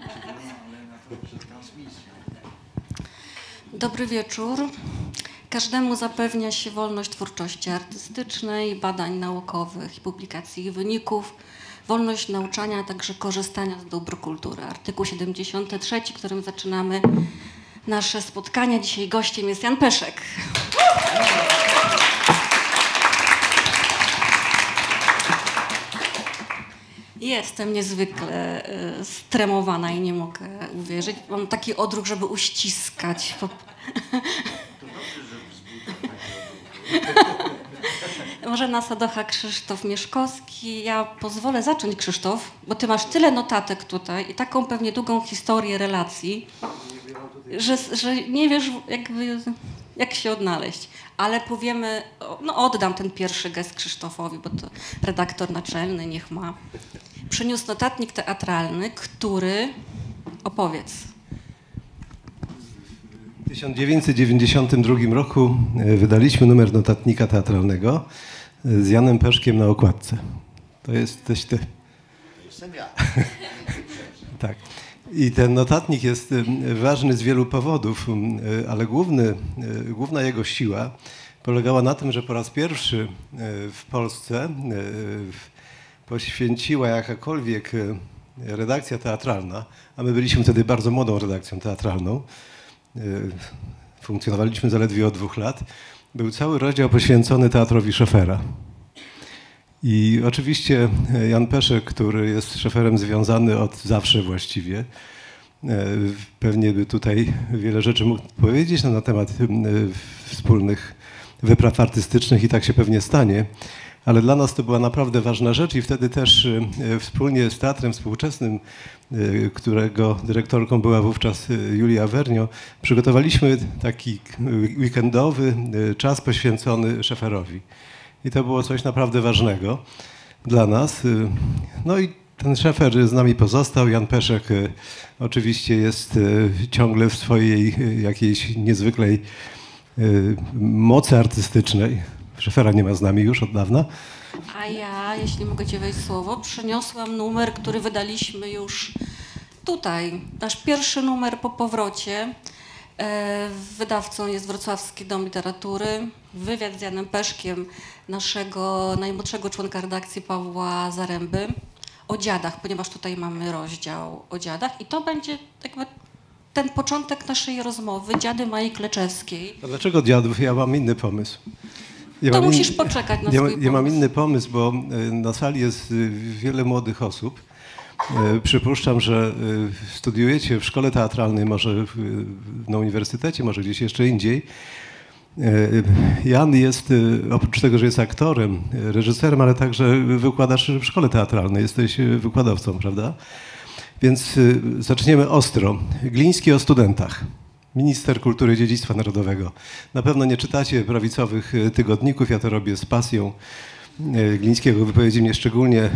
Dobry wieczór. Każdemu zapewnia się wolność twórczości artystycznej, badań naukowych i publikacji ich wyników, wolność nauczania, a także korzystania z dóbr kultury. Artykuł 73, którym zaczynamy nasze spotkanie. Dzisiaj gościem jest Jan Peszek. Jestem niezwykle stremowana i nie mogę uwierzyć. Mam taki odruch, żeby uściskać. Może na Sadocha Krzysztof Mieszkowski. Ja pozwolę zacząć, Krzysztof, bo ty masz tyle notatek tutaj i taką pewnie długą historię relacji, że nie wiesz jakby, jak się odnaleźć. Ale powiemy, no oddam ten pierwszy gest Krzysztofowi, bo to redaktor naczelny, niech ma. Przyniósł notatnik teatralny, który... Opowiedz. W 1992 roku wydaliśmy numer notatnika teatralnego z Janem Peszkiem na okładce. To jesteś ty. Jestem ja. Tak. I ten notatnik jest ważny z wielu powodów, ale główna jego siła polegała na tym, że po raz pierwszy w Polsce poświęciła jakakolwiek redakcja teatralna, a my byliśmy wtedy bardzo młodą redakcją teatralną, funkcjonowaliśmy zaledwie od 2 lat, był cały rozdział poświęcony teatrowi Szefera. I oczywiście Jan Peszek, który jest szeferem związany od zawsze właściwie, pewnie by tutaj wiele rzeczy mógł powiedzieć na temat wspólnych wypraw artystycznych i tak się pewnie stanie, ale dla nas to była naprawdę ważna rzecz i wtedy też wspólnie z Teatrem Współczesnym, którego dyrektorką była wówczas Julia Wernio, przygotowaliśmy taki weekendowy czas poświęcony Szeferowi. I to było coś naprawdę ważnego dla nas. No i ten Szefer z nami pozostał. Jan Peszek oczywiście jest ciągle w swojej jakiejś niezwykłej mocy artystycznej. Szefera nie ma z nami już od dawna. A ja, jeśli mogę ci wejść słowo, przyniosłam numer, który wydaliśmy już tutaj. Nasz pierwszy numer po powrocie. Wydawcą jest Wrocławski Dom Literatury. Wywiad z Janem Peszkiem, naszego najmłodszego członka redakcji Pawła Zaręby, o dziadach, ponieważ tutaj mamy rozdział o dziadach i to będzie jakby ten początek naszej rozmowy, dziady Mai Kleczewskiej. A dlaczego dziadów? Ja mam inny pomysł. Musisz poczekać na swój pomysł. Ja mam inny pomysł, bo na sali jest wiele młodych osób. Przypuszczam, że studiujecie w szkole teatralnej, może na uniwersytecie, może gdzieś jeszcze indziej. Jan jest, oprócz tego, że jest aktorem, reżyserem, ale także wykładasz w szkole teatralnej. Jesteś wykładowcą, prawda? Więc zaczniemy ostro. Gliński o studentach. Minister Kultury i Dziedzictwa Narodowego. Na pewno nie czytacie prawicowych tygodników, ja to robię z pasją. Glińskiego wypowiedzi mnie szczególnie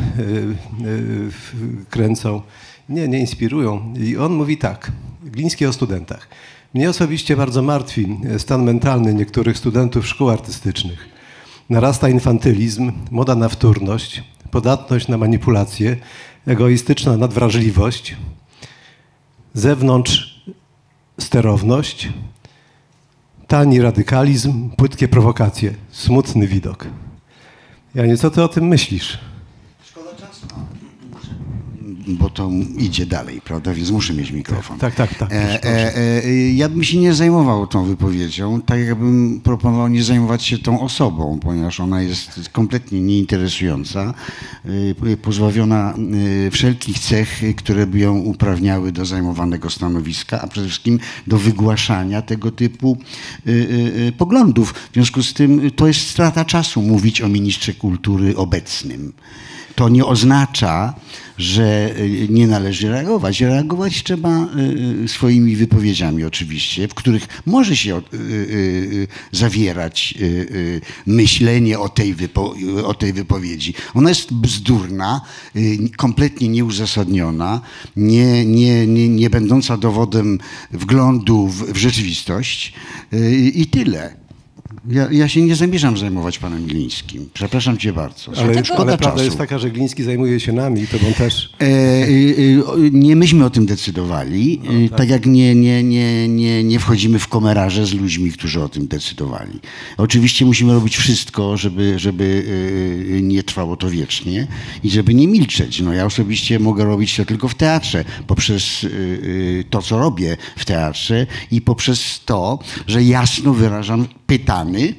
kręcą, nie inspirują. I on mówi tak, Gliński o studentach. Mnie osobiście bardzo martwi stan mentalny niektórych studentów szkół artystycznych. Narasta infantylizm, moda na wtórność, podatność na manipulacje, egoistyczna nadwrażliwość, zewnątrz sterowność, tani radykalizm, płytkie prowokacje. Smutny widok. Janie, co ty o tym myślisz? Szkoda czasu. Bo to idzie dalej, prawda? Więc muszę mieć mikrofon. Tak. Ja bym się nie zajmował tą wypowiedzią, tak jakbym proponował nie zajmować się tą osobą, ponieważ ona jest kompletnie nieinteresująca, pozbawiona wszelkich cech, które by ją uprawniały do zajmowanego stanowiska, a przede wszystkim do wygłaszania tego typu poglądów. W związku z tym to jest strata czasu mówić o ministrze kultury obecnym. To nie oznacza, że nie należy reagować. Reagować trzeba swoimi wypowiedziami oczywiście, w których może się zawierać myślenie o tej wypowiedzi. Ona jest bzdurna, kompletnie nieuzasadniona, nie będąca dowodem wglądu w rzeczywistość i tyle. Ja się nie zamierzam zajmować panem Glińskim. Przepraszam cię bardzo. Ale Szkoda prawda czasu. jest taka, że Gliński zajmuje się nami i tobą też. Nie myśmy o tym decydowali, tak jak nie wchodzimy w komeraże z ludźmi, którzy o tym decydowali. Oczywiście musimy robić wszystko, żeby nie trwało to wiecznie i żeby nie milczeć. No, ja osobiście mogę robić to tylko w teatrze, poprzez to, co robię w teatrze i poprzez to, że jasno wyrażam pytany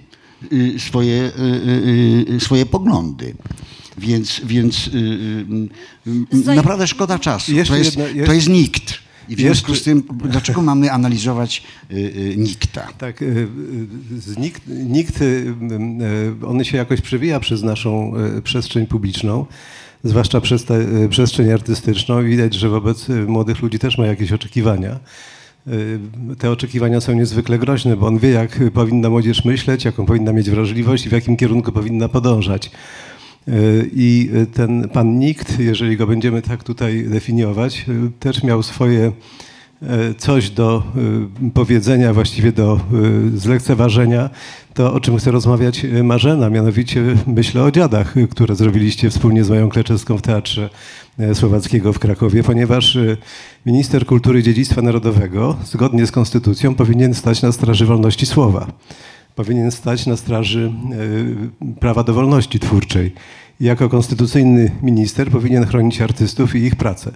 swoje poglądy. Więc naprawdę szkoda czasu. To jest nikt. I w związku z tym, dlaczego mamy analizować nikta? Tak, nikt, on się jakoś przewija przez naszą przestrzeń publiczną, zwłaszcza przez tę przestrzeń artystyczną. Widać, że wobec młodych ludzi też ma jakieś oczekiwania. Te oczekiwania są niezwykle groźne, bo on wie, jak powinna młodzież myśleć, jaką powinna mieć wrażliwość i w jakim kierunku powinna podążać. I ten pan Nikt, jeżeli go będziemy tak tutaj definiować, też miał swoje coś do powiedzenia, właściwie do zlekceważenia, to o czym chce rozmawiać Marzena, mianowicie myślę o Dziadach, które zrobiliście wspólnie z Mają Kleczewską w Teatrze Słowackiego w Krakowie, ponieważ minister kultury i dziedzictwa narodowego zgodnie z konstytucją powinien stać na straży wolności słowa. Powinien stać na straży prawa do wolności twórczej. I jako konstytucyjny minister powinien chronić artystów i ich pracę.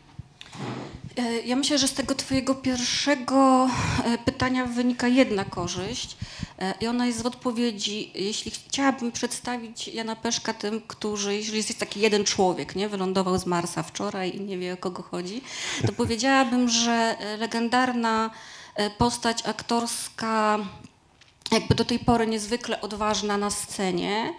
Ja myślę, że z tego twojego pierwszego pytania wynika jedna korzyść i ona jest w odpowiedzi. Jeśli chciałabym przedstawić Jana Peszka tym, jeżeli jest taki jeden człowiek, nie, wylądował z Marsa wczoraj i nie wie, o kogo chodzi, to powiedziałabym, że legendarna postać aktorska, jakby do tej pory niezwykle odważna na scenie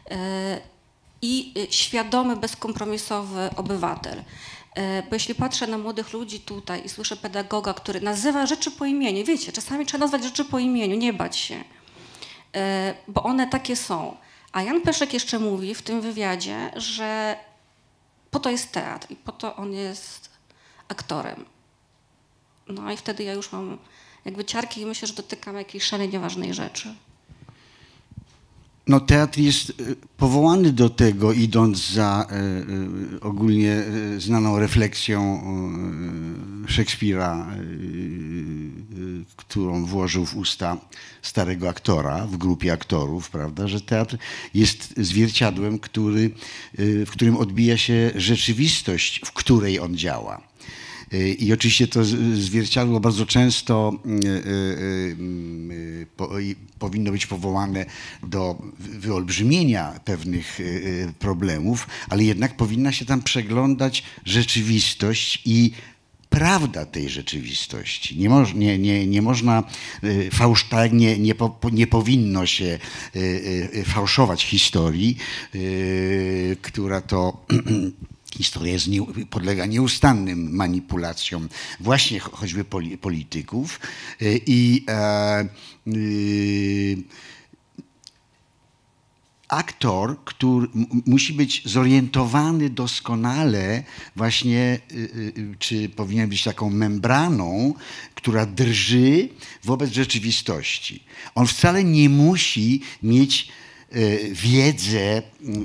i świadomy, bezkompromisowy obywatel. Bo jeśli patrzę na młodych ludzi tutaj i słyszę pedagoga, który nazywa rzeczy po imieniu, wiecie, czasami trzeba nazwać rzeczy po imieniu, nie bać się, bo one takie są. A Jan Peszek jeszcze mówi w tym wywiadzie, że po to jest teatr i po to on jest aktorem. No i wtedy ja już mam jakby ciarki i myślę, że dotykam jakiejś szalenie ważnej rzeczy. No, teatr jest powołany do tego, idąc za ogólnie znaną refleksją Szekspira, którą włożył w usta starego aktora w grupie aktorów, prawda, że teatr jest zwierciadłem, w którym odbija się rzeczywistość, w której on działa. I oczywiście to zwierciadło bardzo często powinno być powołane do wyolbrzymienia pewnych problemów, ale jednak powinna się tam przeglądać rzeczywistość i prawda tej rzeczywistości. Nie można, nie powinno się fałszować historii, która to historia podlega nieustannym manipulacjom właśnie choćby polityków aktor, który musi być zorientowany doskonale właśnie, czy powinien być taką membraną, która drży wobec rzeczywistości. On wcale nie musi mieć wiedzę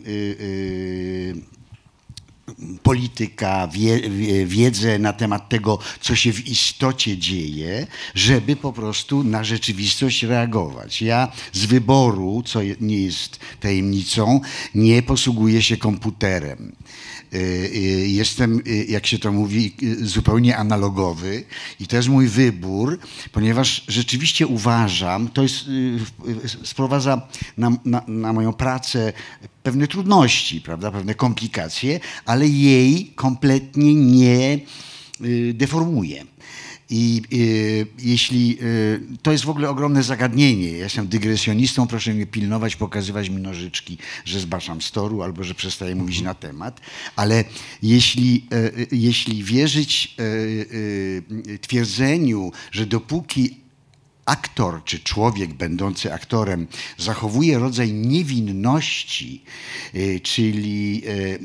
polityka, wiedzę na temat tego, co się w istocie dzieje, żeby po prostu na rzeczywistość reagować. Ja z wyboru, co nie jest tajemnicą, nie posługuję się komputerem. Jestem, jak się to mówi, zupełnie analogowy i to jest mój wybór, ponieważ rzeczywiście uważam, to jest, sprowadza na moją pracę pewne trudności, prawda, pewne komplikacje, ale jej kompletnie nie deformuje. I jeśli to jest w ogóle ogromne zagadnienie, ja jestem dygresjonistą, proszę mnie pilnować, pokazywać mi nożyczki, że zbaczam z toru albo że przestaję mówić na temat, ale jeśli wierzyć twierdzeniu, że dopóki aktor czy człowiek będący aktorem zachowuje rodzaj niewinności, czyli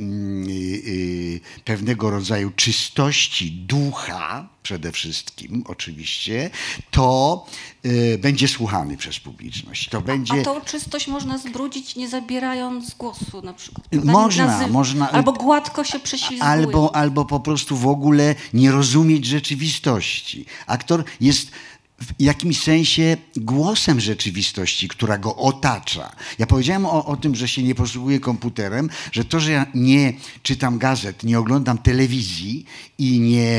pewnego rodzaju czystości ducha, przede wszystkim oczywiście, to będzie słuchany przez publiczność. To będzie... A tą czystość można zbrudzić, nie zabierając głosu na przykład. Można. Albo gładko się prześlizguje. Albo po prostu w ogóle nie rozumieć rzeczywistości. Aktor jest w jakimś sensie głosem rzeczywistości, która go otacza. Ja powiedziałem o tym, że się nie posługuję komputerem, że to, że ja nie czytam gazet, nie oglądam telewizji i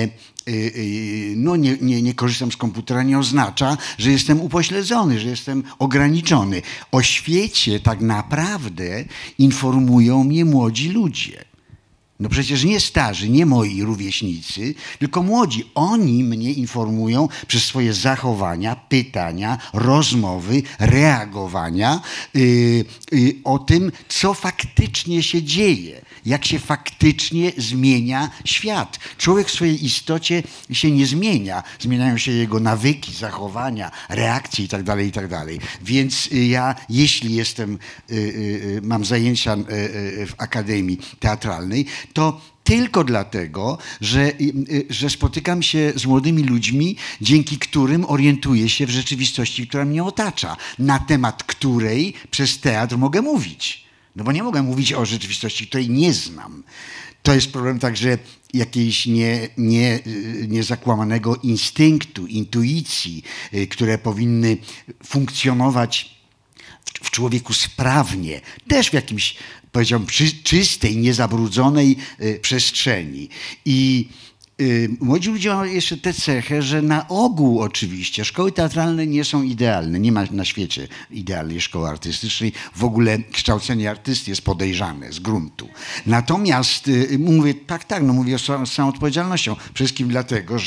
nie korzystam z komputera, nie oznacza, że jestem upośledzony, że jestem ograniczony. O świecie tak naprawdę informują mnie młodzi ludzie. No przecież nie starzy, nie moi rówieśnicy, tylko młodzi. Oni mnie informują przez swoje zachowania, pytania, rozmowy, reagowania o tym, co faktycznie się dzieje, jak się faktycznie zmienia świat. Człowiek w swojej istocie się nie zmienia. Zmieniają się jego nawyki, zachowania, reakcje itd., itd. Więc ja, jeśli mam zajęcia w Akademii Teatralnej, to tylko dlatego, że spotykam się z młodymi ludźmi, dzięki którym orientuję się w rzeczywistości, która mnie otacza, na temat której przez teatr mogę mówić. No bo nie mogę mówić o rzeczywistości, której nie znam. To jest problem także jakiejś niezakłamanego instynktu, intuicji, które powinny funkcjonować w człowieku sprawnie, też w jakimś, powiedziałbym, czystej, niezabrudzonej przestrzeni. I młodzi ludzie mają jeszcze tę cechę, że na ogół oczywiście szkoły teatralne nie są idealne. Nie ma na świecie idealnej szkoły artystycznej. W ogóle kształcenie artysty jest podejrzane z gruntu. Natomiast mówię z całą odpowiedzialnością. Przede wszystkim dlatego,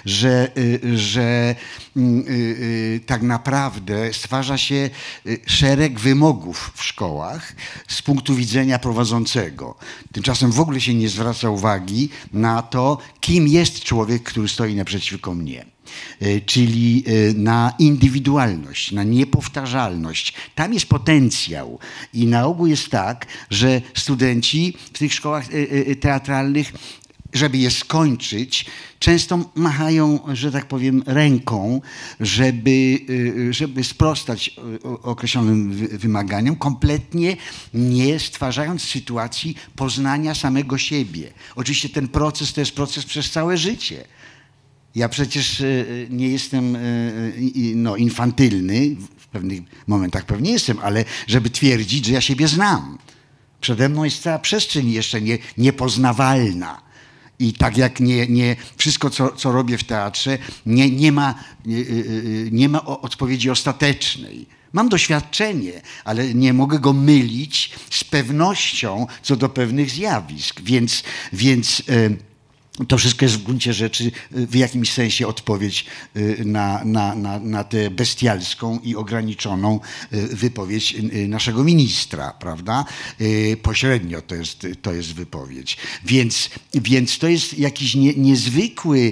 że tak naprawdę stwarza się szereg wymogów w szkołach z punktu widzenia prowadzącego. Tymczasem w ogóle się nie zwraca uwagi na to, kim jest człowiek, który stoi naprzeciwko mnie. Czyli na indywidualność, na niepowtarzalność. Tam jest potencjał. I na ogół jest tak, że studenci w tych szkołach teatralnych, żeby je skończyć, często machają, że tak powiem, ręką, żeby sprostać określonym wymaganiom, kompletnie nie stwarzając sytuacji poznania samego siebie. Oczywiście ten proces to jest proces przez całe życie. Ja przecież nie jestem infantylny, w pewnych momentach pewnie jestem, ale żeby twierdzić, że ja siebie znam. Przede mną jest cała przestrzeń jeszcze niepoznawalna. I tak jak nie wszystko, co robię w teatrze, nie ma odpowiedzi ostatecznej. Mam doświadczenie, ale nie mogę go mylić z pewnością co do pewnych zjawisk. Więc to wszystko jest w gruncie rzeczy w jakimś sensie odpowiedź na tę bestialską i ograniczoną wypowiedź naszego ministra, prawda? Pośrednio to jest wypowiedź. Więc to jest jakiś niezwykły...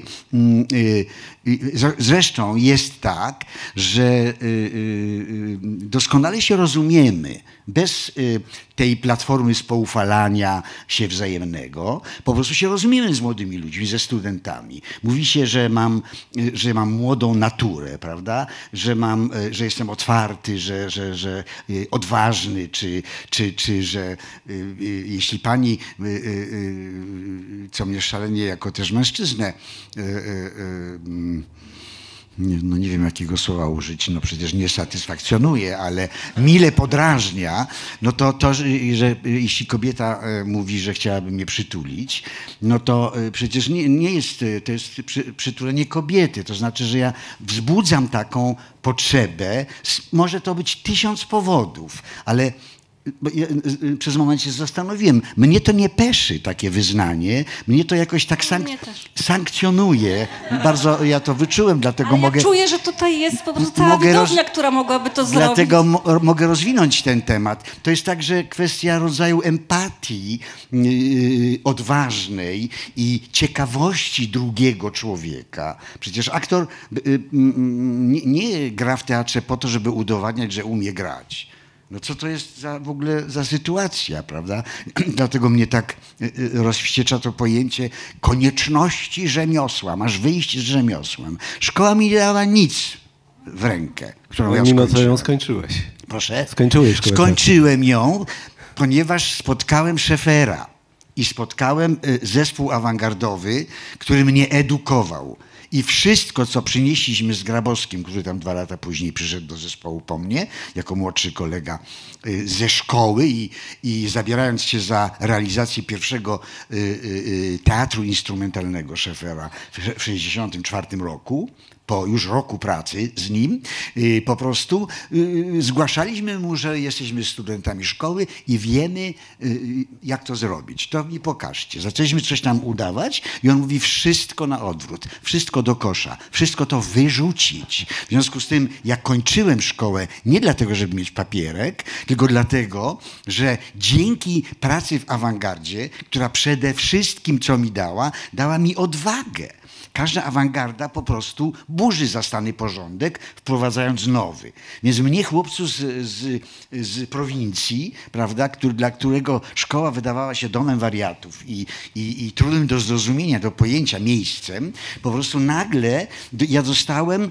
Zresztą jest tak, że doskonale się rozumiemy bez tej platformy spoufalania się wzajemnego. Po prostu się rozumiemy z młodymi ludźmi, ze studentami. Mówi się, że mam młodą naturę, prawda? Że jestem otwarty, że odważny, czy że jeśli pani, co mnie szalenie jako też mężczyznę, nie wiem jakiego słowa użyć, no przecież nie satysfakcjonuje, ale mile podrażnia, no to że jeśli kobieta mówi, że chciałaby mnie przytulić, no to przecież nie jest, to jest przytulenie kobiety, to znaczy, że ja wzbudzam taką potrzebę, może to być 1000 powodów, ale bo ja przez moment się zastanowiłem, mnie to nie peszy takie wyznanie, mnie to jakoś tak Mnie też. sankcjonuje. Bardzo ja to wyczułem, dlatego Ale mogę... ja czuję, że tutaj jest po prostu cała mogę widownia, która mogłaby to zrobić. Dlatego mogę rozwinąć ten temat. To jest także kwestia rodzaju empatii odważnej i ciekawości drugiego człowieka. Przecież aktor nie gra w teatrze po to, żeby udowadniać, że umie grać. No co to jest w ogóle za sytuacja, prawda? Dlatego mnie tak rozwściecza to pojęcie konieczności rzemiosła. Masz wyjść z rzemiosłem. Szkoła mi nie dała nic w rękę, którą ja Mimo co skończyłem. ją skończyłeś. Proszę? Skończyłeś szkołę. Skończyłem ją, ponieważ spotkałem Scheffera i spotkałem zespół awangardowy, który mnie edukował. I wszystko, co przynieśliśmy z Grabowskim, który tam 2 lata później przyszedł do zespołu po mnie, jako młodszy kolega ze szkoły i zabierając się za realizację pierwszego teatru instrumentalnego Scheffera w 1964 roku, po już roku pracy z nim, po prostu zgłaszaliśmy mu, że jesteśmy studentami szkoły i wiemy, jak to zrobić. To mi pokażcie. Zaczęliśmy coś tam udawać i on mówi wszystko na odwrót, wszystko do kosza, wszystko to wyrzucić. W związku z tym, jak kończyłem szkołę, nie dlatego, żeby mieć papierek, tylko dlatego, że dzięki pracy w awangardzie, która przede wszystkim, co mi dała mi odwagę. Każda awangarda po prostu burzy zastany porządek, wprowadzając nowy. Więc mnie, chłopcu z prowincji, prawda, dla którego szkoła wydawała się domem wariatów i trudnym do zrozumienia, do pojęcia miejscem, po prostu nagle ja zostałem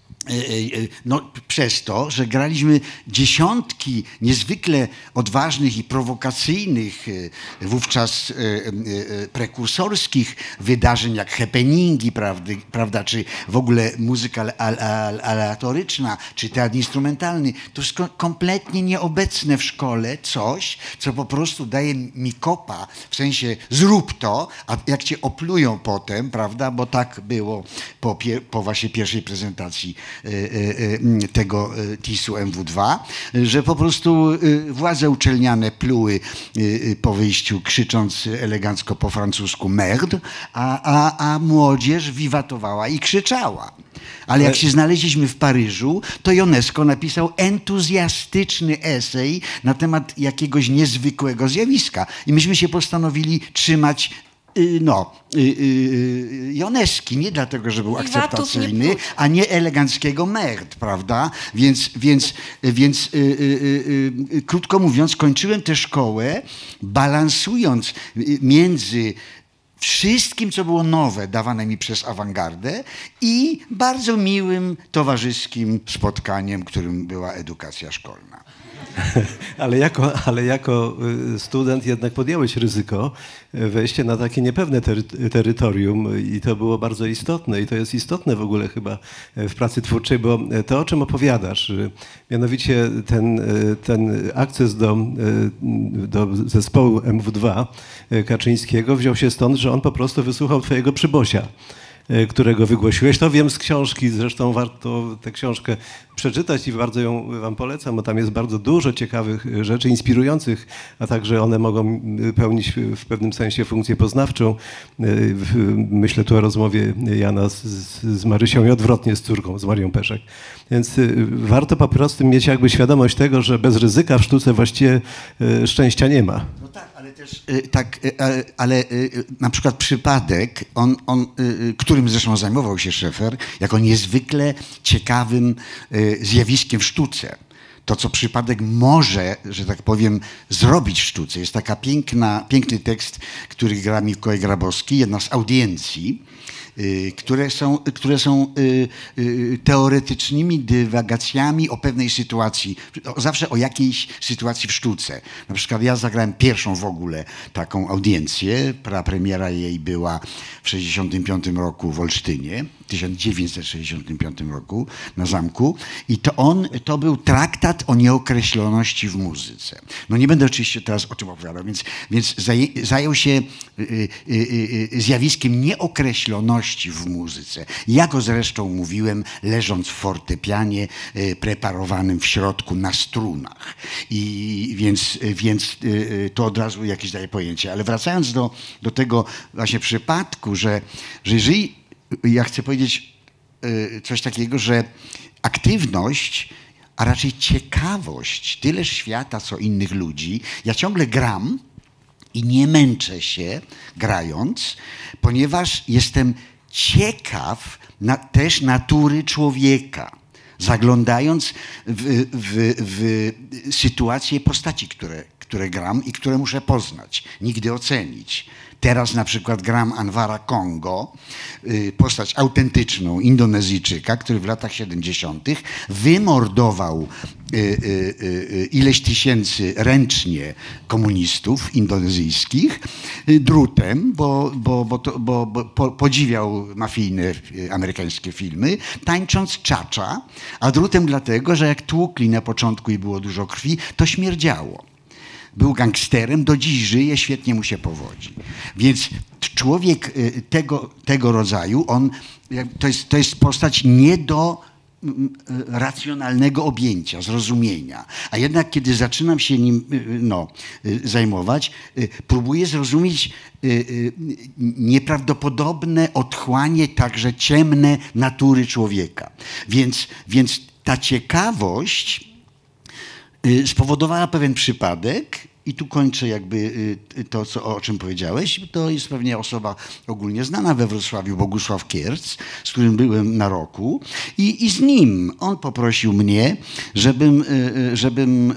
przez to, że graliśmy dziesiątki niezwykle odważnych i prowokacyjnych, wówczas prekursorskich wydarzeń, jak happeningi, prawda, czy w ogóle muzyka aleatoryczna, czy teatr instrumentalny, to jest kompletnie nieobecne w szkole coś, co po prostu daje mi kopa, w sensie zrób to, a jak cię oplują potem, prawda, bo tak było po waszej pierwszej prezentacji tego TIS-u MW2, że po prostu władze uczelniane pluły po wyjściu, krzycząc elegancko po francusku merde, a młodzież wiwatowała i krzyczała. Ale jak się znaleźliśmy w Paryżu, to Ionesco napisał entuzjastyczny esej na temat jakiegoś niezwykłego zjawiska. I myśmy się postanowili trzymać Ioneski, nie dlatego, że był akceptacyjny, a nie eleganckiego merd, prawda? Więc krótko mówiąc, kończyłem tę szkołę balansując między wszystkim, co było nowe, dawane mi przez awangardę i bardzo miłym, towarzyskim spotkaniem, którym była edukacja szkolna. Ale jako student jednak podjąłeś ryzyko wejście na takie niepewne terytorium i to było bardzo istotne i to jest istotne w ogóle chyba w pracy twórczej, bo to, o czym opowiadasz, mianowicie ten akces do zespołu MW2 Kaczyńskiego wziął się stąd, że on po prostu wysłuchał twojego przybosia, którego wygłosiłeś. To wiem z książki, zresztą warto tę książkę przeczytać i bardzo ją wam polecam, bo tam jest bardzo dużo ciekawych rzeczy, inspirujących, a także one mogą pełnić w pewnym sensie funkcję poznawczą. Myślę tu o rozmowie Jana z Marysią i odwrotnie z córką, z Marią Peszek. Więc warto po prostu mieć jakby świadomość tego, że bez ryzyka w sztuce właściwie szczęścia nie ma. No tak, ale też ale na przykład przypadek, którym zresztą zajmował się Scheffer, jako niezwykle ciekawym zjawiskiem w sztuce. To, co przypadek może, że tak powiem, zrobić w sztuce. Jest taka piękny tekst, który gra Mikołaj Grabowski, jedna z audiencji, które są teoretycznymi dywagacjami o pewnej sytuacji, zawsze o jakiejś sytuacji w sztuce. Na przykład ja zagrałem pierwszą w ogóle taką audiencję, prapremiera jej była w 1965 roku w Olsztynie, w 1965 roku na Zamku i to był traktat traktat o nieokreśloności w muzyce. No nie będę oczywiście teraz o tym opowiadał, więc zajął się zjawiskiem nieokreśloności w muzyce. Ja go zresztą mówiłem, leżąc w fortepianie, preparowanym w środku na strunach. I więc to od razu jakieś daje pojęcie. Ale wracając do tego właśnie przypadku, że jeżeli ja chcę powiedzieć coś takiego, że aktywność, a raczej ciekawość tyleż świata, co innych ludzi. Ja ciągle gram i nie męczę się grając, ponieważ jestem ciekaw też natury człowieka. Zaglądając w sytuacje postaci, które gram i które muszę poznać, nigdy ocenić. Teraz na przykład gram Anwara Congo, postać autentyczną Indonezyjczyka, który w latach 70. wymordował ileś tysięcy ręcznie komunistów indonezyjskich drutem, bo podziwiał mafijne amerykańskie filmy, tańcząc cha-cha, a drutem dlatego, że jak tłukli na początku i było dużo krwi, to śmierdziało. Był gangsterem, do dziś żyje, świetnie mu się powodzi. Więc człowiek tego rodzaju, to jest postać nie do racjonalnego objęcia, zrozumienia. A jednak kiedy zaczynam się nim zajmować, próbuję zrozumieć nieprawdopodobne otchłanie, także ciemne natury człowieka. Więc ta ciekawość spowodowała pewien przypadek i tu kończę jakby to, o czym powiedziałeś. To jest pewnie osoba ogólnie znana we Wrocławiu, Bogusław Kierc, z którym byłem na roku i z nim on poprosił mnie, żebym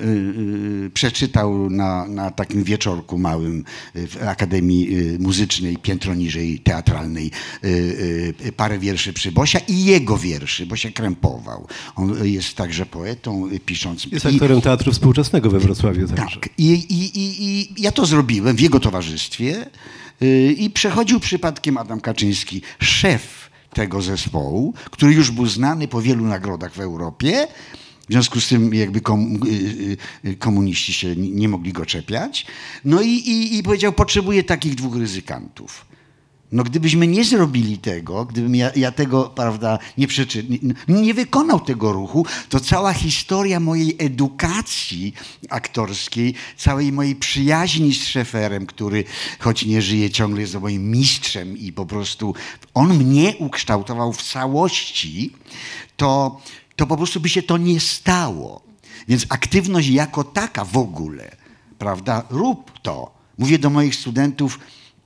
przeczytał na takim wieczorku małym w Akademii Muzycznej, piętro niżej teatralnej, parę wierszy Przybosia i jego wierszy, bo się krępował. On jest także poetą, pisząc. Jest aktorem Teatru Współczesnego we Wrocławiu także. Tak. I ja to zrobiłem w jego towarzystwie i przechodził przypadkiem Adam Kaczyński, szef tego zespołu, który już był znany po wielu nagrodach w Europie. W związku z tym jakby komuniści się nie mogli go czepiać. No i powiedział, potrzebuję takich dwóch ryzykantów. No gdybyśmy nie zrobili tego, gdybym ja tego, prawda, nie wykonał tego ruchu, to cała historia mojej edukacji aktorskiej, całej mojej przyjaźni z Szeferem, który choć nie żyje, ciągle jest moim mistrzem i po prostu on mnie ukształtował w całości, to po prostu by się to nie stało. Więc aktywność jako taka w ogóle, prawda, rób to. Mówię do moich studentów,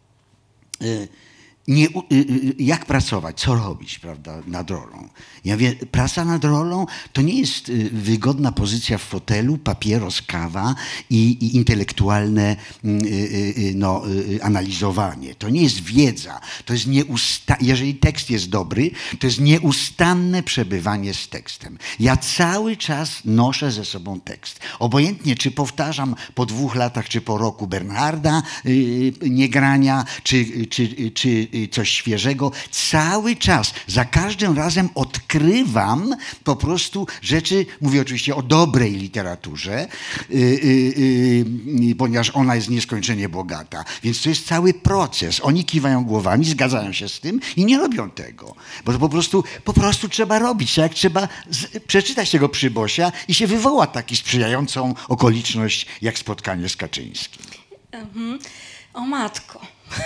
jak pracować, co robić, prawda, nad rolą. Ja mówię, praca nad rolą to nie jest wygodna pozycja w fotelu, papieros, kawa i intelektualne analizowanie. To nie jest wiedza, to jest jeżeli tekst jest dobry, to jest nieustanne przebywanie z tekstem. Ja cały czas noszę ze sobą tekst. Obojętnie, czy powtarzam po 2 latach, czy po roku Bernharda niegrania, czy coś świeżego. Cały czas, za każdym razem odkrywam po prostu rzeczy, mówię oczywiście o dobrej literaturze, ponieważ ona jest nieskończenie bogata. Więc to jest cały proces. Oni kiwają głowami, zgadzają się z tym i nie robią tego. Bo to po prostu trzeba robić. Tak jak trzeba przeczytać tego Przybosia i się wywoła taki sprzyjającą okoliczność, jak spotkanie z Kaczyńskim. O matko.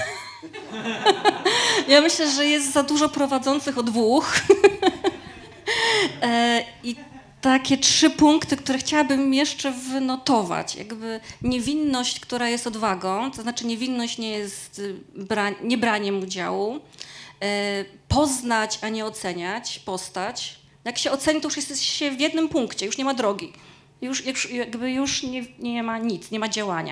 Ja myślę, że jest za dużo prowadzących o 2. I takie 3 punkty, które chciałabym jeszcze wynotować. Jakby niewinność, która jest odwagą, to znaczy niewinność nie jest nie braniem udziału. Poznać, a nie oceniać postać. Jak się oceni, to już jest się w jednym punkcie, już nie ma drogi. Już nie ma nic, nie ma działania.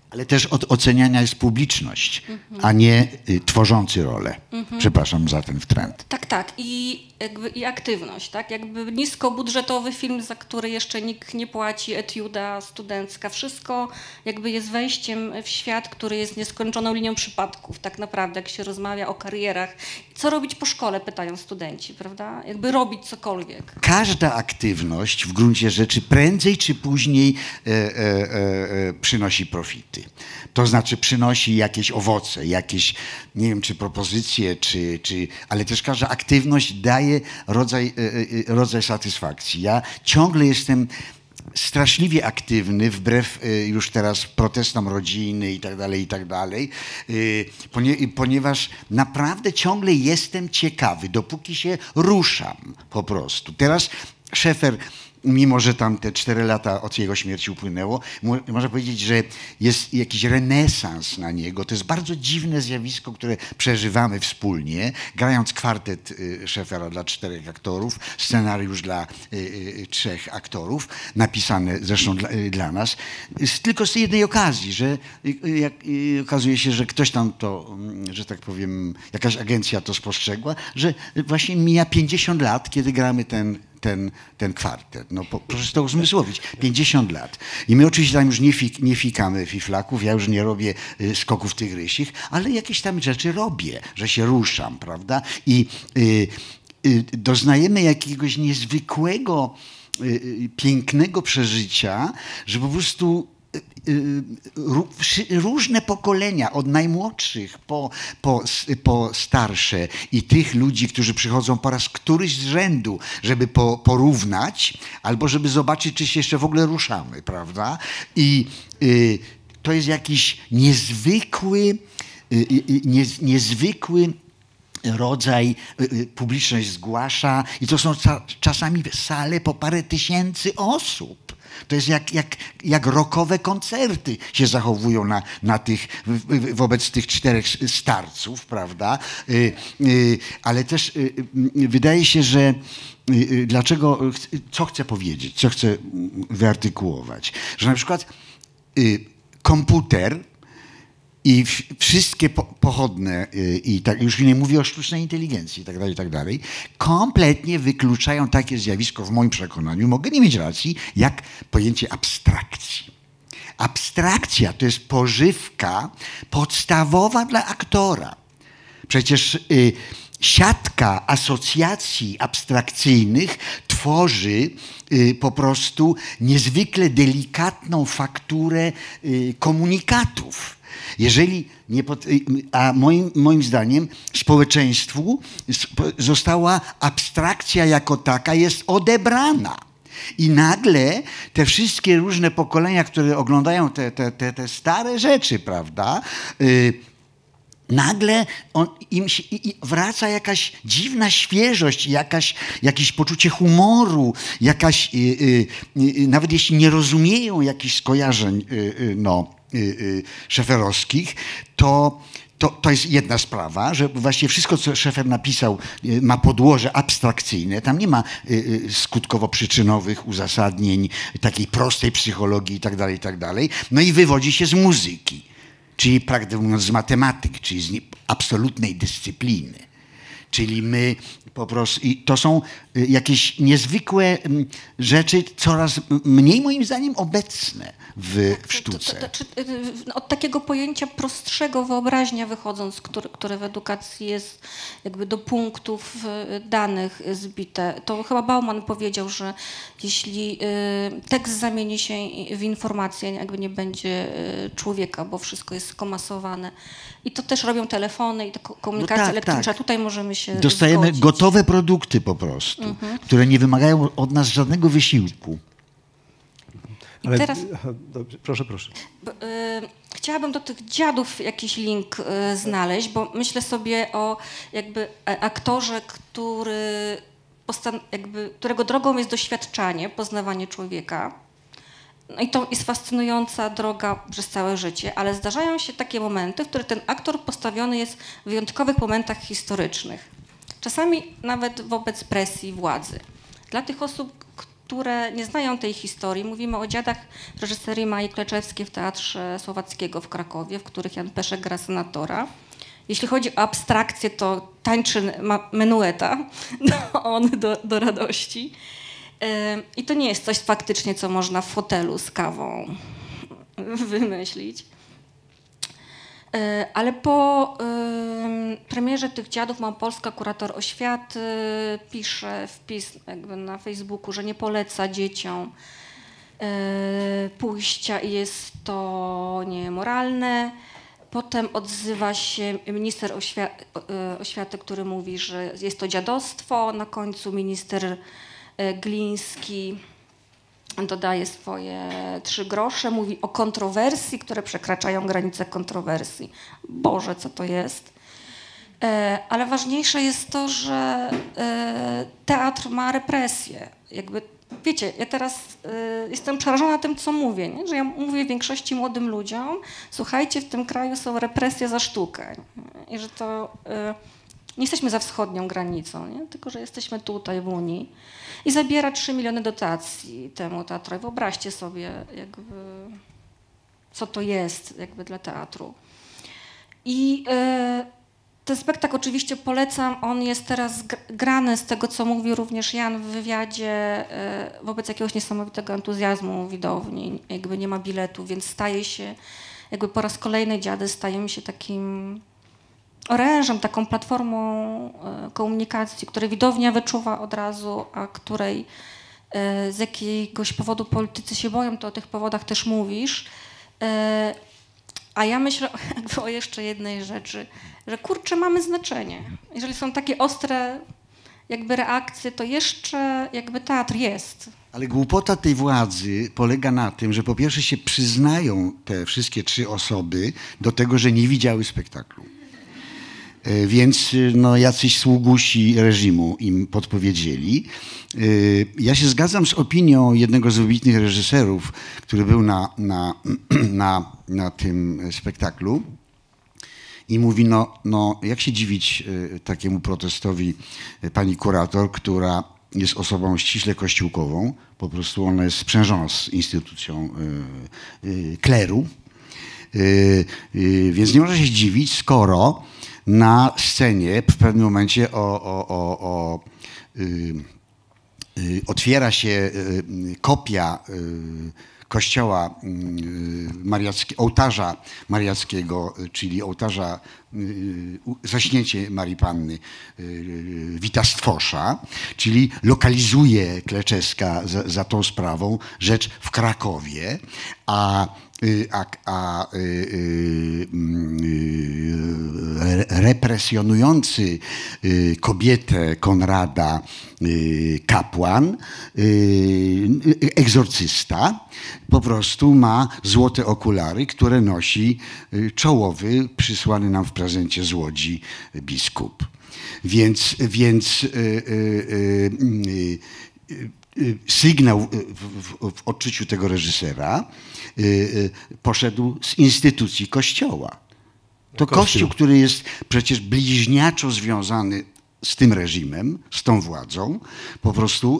Ale też od oceniania jest publiczność, a nie tworzący rolę. Przepraszam za ten wtręt. Tak, tak. I aktywność, tak? Jakby niskobudżetowy film, za który jeszcze nikt nie płaci, etiuda studencka, wszystko jakby jest wejściem w świat, który jest nieskończoną linią przypadków, tak naprawdę, jak się rozmawia o karierach. Co robić po szkole, pytają studenci, prawda? Jakby robić cokolwiek. Każda aktywność w gruncie rzeczy prędzej czy później przynosi profity. To znaczy przynosi jakieś owoce, jakieś, nie wiem, czy propozycje, ale też każda aktywność daje rodzaj satysfakcji. Ja ciągle jestem straszliwie aktywny, wbrew już teraz protestom rodziny i tak dalej, ponieważ naprawdę ciągle jestem ciekawy, dopóki się ruszam po prostu. Teraz Schaeffer, mimo że tam te 4 lata od jego śmierci upłynęło, można powiedzieć, że jest jakiś renesans na niego. To jest bardzo dziwne zjawisko, które przeżywamy wspólnie, grając kwartet Schaeffera dla 4 aktorów, scenariusz dla 3 aktorów, napisany zresztą dla nas, tylko z jednej okazji, że okazuje się, że ktoś tam to, że tak powiem, jakaś agencja to spostrzegła, że właśnie mija 50 lat, kiedy gramy ten kwartet. No proszę to uzmysłowić. 50 lat. I my oczywiście tam już nie fikamy fiflaków, ja już nie robię skoków tygrysich, ale jakieś tam rzeczy robię, że się ruszam, prawda? I doznajemy jakiegoś niezwykłego, pięknego przeżycia, że po prostu różne pokolenia, od najmłodszych po starsze i tych ludzi, którzy przychodzą po raz któryś z rzędu, żeby porównać albo żeby zobaczyć, czy się jeszcze w ogóle ruszamy, prawda? I to jest jakiś niezwykły rodzaj, publiczność zgłasza i to są czasami sale po parę tysięcy osób. To jest jak rockowe koncerty się zachowują wobec tych 4 starców, prawda? Ale też wydaje się, że co chcę powiedzieć, co chcę wyartykułować, że na przykład komputer i wszystkie pochodne, i tak, już nie mówię o sztucznej inteligencji i tak dalej, kompletnie wykluczają takie zjawisko, w moim przekonaniu, mogę nie mieć racji, jak pojęcie abstrakcji. Abstrakcja to jest pożywka podstawowa dla aktora. Przecież siatka asocjacji abstrakcyjnych tworzy po prostu niezwykle delikatną fakturę komunikatów. Jeżeli nie a moim zdaniem społeczeństwu została abstrakcja jako taka jest odebrana. I nagle te wszystkie różne pokolenia, które oglądają te stare rzeczy, prawda, nagle im wraca jakaś dziwna świeżość, jakieś poczucie humoru, nawet jeśli nie rozumieją jakichś skojarzeń schaefferowskich, to jest jedna sprawa, że właściwie wszystko, co Schaeffer napisał, ma podłoże abstrakcyjne. Tam nie ma skutkowo-przyczynowych uzasadnień, takiej prostej psychologii i tak dalej. No i wywodzi się z muzyki, czyli prawdę mówiąc z matematyki, czyli z absolutnej dyscypliny. Czyli my po prostu, i to są jakieś niezwykłe rzeczy, coraz mniej moim zdaniem obecne w sztuce. Od takiego pojęcia prostszego wyobraźnia wychodząc, które w edukacji jest jakby do punktów danych zbite, to chyba Bauman powiedział, że jeśli tekst zamieni się w informację, jakby nie będzie człowieka, bo wszystko jest skomasowane. I to też robią telefony i komunikacja elektroniczna. Tak. Tutaj możemy się dostajemy zgodzić. Gotowe produkty po prostu, które nie wymagają od nas żadnego wysiłku. Ale, teraz, dobrze, proszę. Chciałabym do tych dziadów jakiś link znaleźć, bo myślę sobie o jakby aktorze, którego drogą jest doświadczanie, poznawanie człowieka. No i to jest fascynująca droga przez całe życie, ale zdarzają się takie momenty, w których ten aktor postawiony jest w wyjątkowych momentach historycznych. Czasami nawet wobec presji władzy. Dla tych osób, które nie znają tej historii. Mówimy o Dziadach w reżyserii Mai Kleczewskiej w Teatrze Słowackiego w Krakowie, w których Jan Peszek gra senatora. Jeśli chodzi o abstrakcję, to tańczy menueta on do radości. I to nie jest coś faktycznie, co można w fotelu z kawą wymyślić. Ale po premierze tych Dziadów Małopolska kurator oświaty pisze wpis jakby na Facebooku, że nie poleca dzieciom pójścia i jest to niemoralne. Potem odzywa się minister oświaty, który mówi, że jest to dziadostwo. Na końcu minister Gliński dodaje swoje 3 grosze, mówi o kontrowersji, które przekraczają granice kontrowersji. Boże, co to jest? Ale ważniejsze jest to, że teatr ma represję. Jakby, wiecie, ja teraz jestem przerażona tym, co mówię, nie? Że ja mówię większości młodym ludziom, słuchajcie, w tym kraju są represje za sztukę. I że to nie jesteśmy za wschodnią granicą, nie? Tylko że jesteśmy tutaj w Unii. I zabiera 3 miliony dotacji temu teatrowi. Wyobraźcie sobie, jakby, co to jest jakby dla teatru. I ten spektakl oczywiście polecam. On jest teraz grany z tego, co mówił również Jan w wywiadzie, wobec jakiegoś niesamowitego entuzjazmu widowni. Jakby nie ma biletu, więc staje się, jakby po raz kolejny Dziady stają się takim orężem, taką platformą komunikacji, której widownia wyczuwa od razu, a której z jakiegoś powodu politycy się boją, to o tych powodach też mówisz. A ja myślę jakby o jeszcze jednej rzeczy, że kurczę, mamy znaczenie. Jeżeli są takie ostre jakby reakcje, to jeszcze jakby teatr jest. Ale głupota tej władzy polega na tym, że po pierwsze się przyznają te wszystkie 3 osoby do tego, że nie widziały spektaklu. Więc no, jacyś sługusi reżimu im podpowiedzieli. Ja się zgadzam z opinią jednego z wybitnych reżyserów, który był na tym spektaklu i mówi, no jak się dziwić takiemu protestowi pani kurator, która jest osobą ściśle kościółkową, po prostu ona jest sprzężona z instytucją kleru, więc nie może się dziwić, skoro na scenie w pewnym momencie otwiera się kopia kościoła ołtarza mariackiego, czyli ołtarza zaśnięcie Marii Panny Witastwosza, czyli lokalizuje Kleczewska za tą sprawą rzecz w Krakowie, a represjonujący kobietę Konrada kapłan, egzorcysta, po prostu ma złote okulary, które nosi czołowy, przysłany nam w prezencie z Łodzi biskup. Więc sygnał w odczuciu tego reżysera poszedł z instytucji Kościoła. To Kościół, który jest przecież bliźniaczo związany z tym reżimem, z tą władzą, po prostu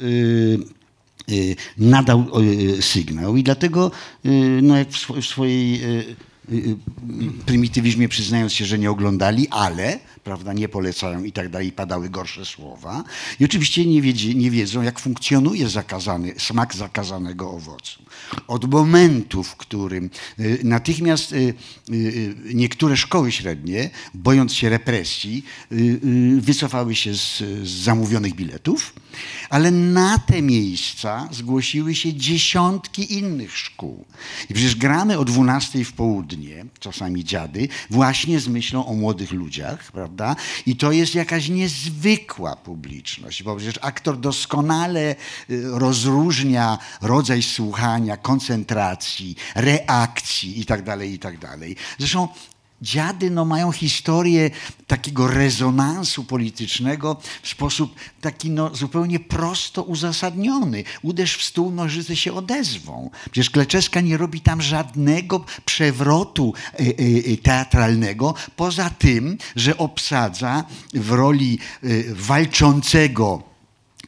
nadał sygnał i dlatego no jak w swojej prymitywizmie przyznając się, że nie oglądali, ale prawda, nie polecają i tak dalej, padały gorsze słowa. I oczywiście nie wiedzą, jak funkcjonuje smak zakazanego owocu. Od momentu, w którym natychmiast niektóre szkoły średnie, bojąc się represji, wycofały się z zamówionych biletów, ale na te miejsca zgłosiły się dziesiątki innych szkół. I przecież gramy o 12 w południe, czasami Dziady, właśnie z myślą o młodych ludziach, prawda? I to jest jakaś niezwykła publiczność, bo przecież aktor doskonale rozróżnia rodzaj słuchania, koncentracji, reakcji itd., itd. Zresztą Dziady no, mają historię takiego rezonansu politycznego w sposób taki no, zupełnie prosto uzasadniony. Uderz w stół, nożyce się odezwą. Przecież Kleczewska nie robi tam żadnego przewrotu teatralnego, poza tym, że obsadza w roli walczącego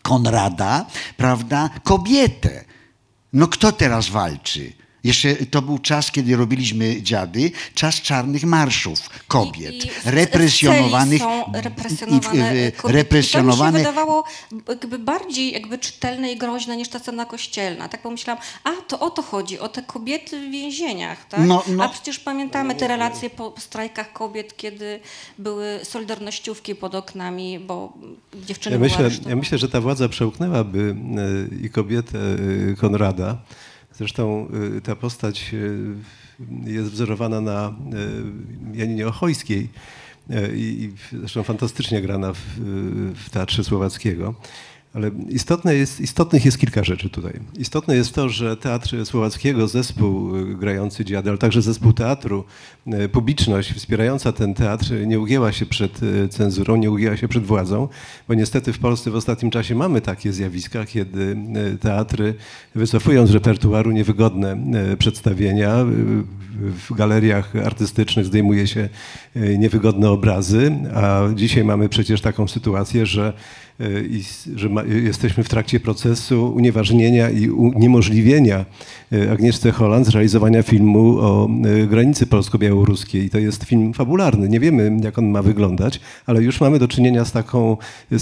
Konrada, prawda, kobietę. No kto teraz walczy? Jeszcze to był czas, kiedy robiliśmy Dziady, czas czarnych marszów kobiet, represjonowanych. Są represjonowane kobiety. I to mi się wydawało jakby bardziej jakby czytelne i groźne niż ta scena kościelna. Tak pomyślałam, to o to chodzi, o te kobiety w więzieniach, tak? A przecież pamiętamy te relacje po strajkach kobiet, kiedy były solidarnościówki pod oknami, bo dziewczyny były aresztowane. Ja myślę, że ta władza przełknęłaby i kobietę Konrada. Zresztą ta postać jest wzorowana na Janinie Ochojskiej i zresztą fantastycznie grana w Teatrze Słowackiego. Ale istotnych jest kilka rzeczy tutaj. Istotne jest to, że Teatr Słowackiego, zespół grający Dziady, ale także zespół teatru, publiczność wspierająca ten teatr nie ugięła się przed cenzurą, nie ugięła się przed władzą, bo niestety w Polsce w ostatnim czasie mamy takie zjawiska, kiedy teatry wycofują z repertuaru niewygodne przedstawienia, w galeriach artystycznych zdejmuje się niewygodne obrazy, a dzisiaj mamy przecież taką sytuację, że jesteśmy w trakcie procesu unieważnienia i uniemożliwienia Agnieszce Holland zrealizowania filmu o granicy polsko-białoruskiej. I to jest film fabularny. Nie wiemy, jak on ma wyglądać, ale już mamy do czynienia z taką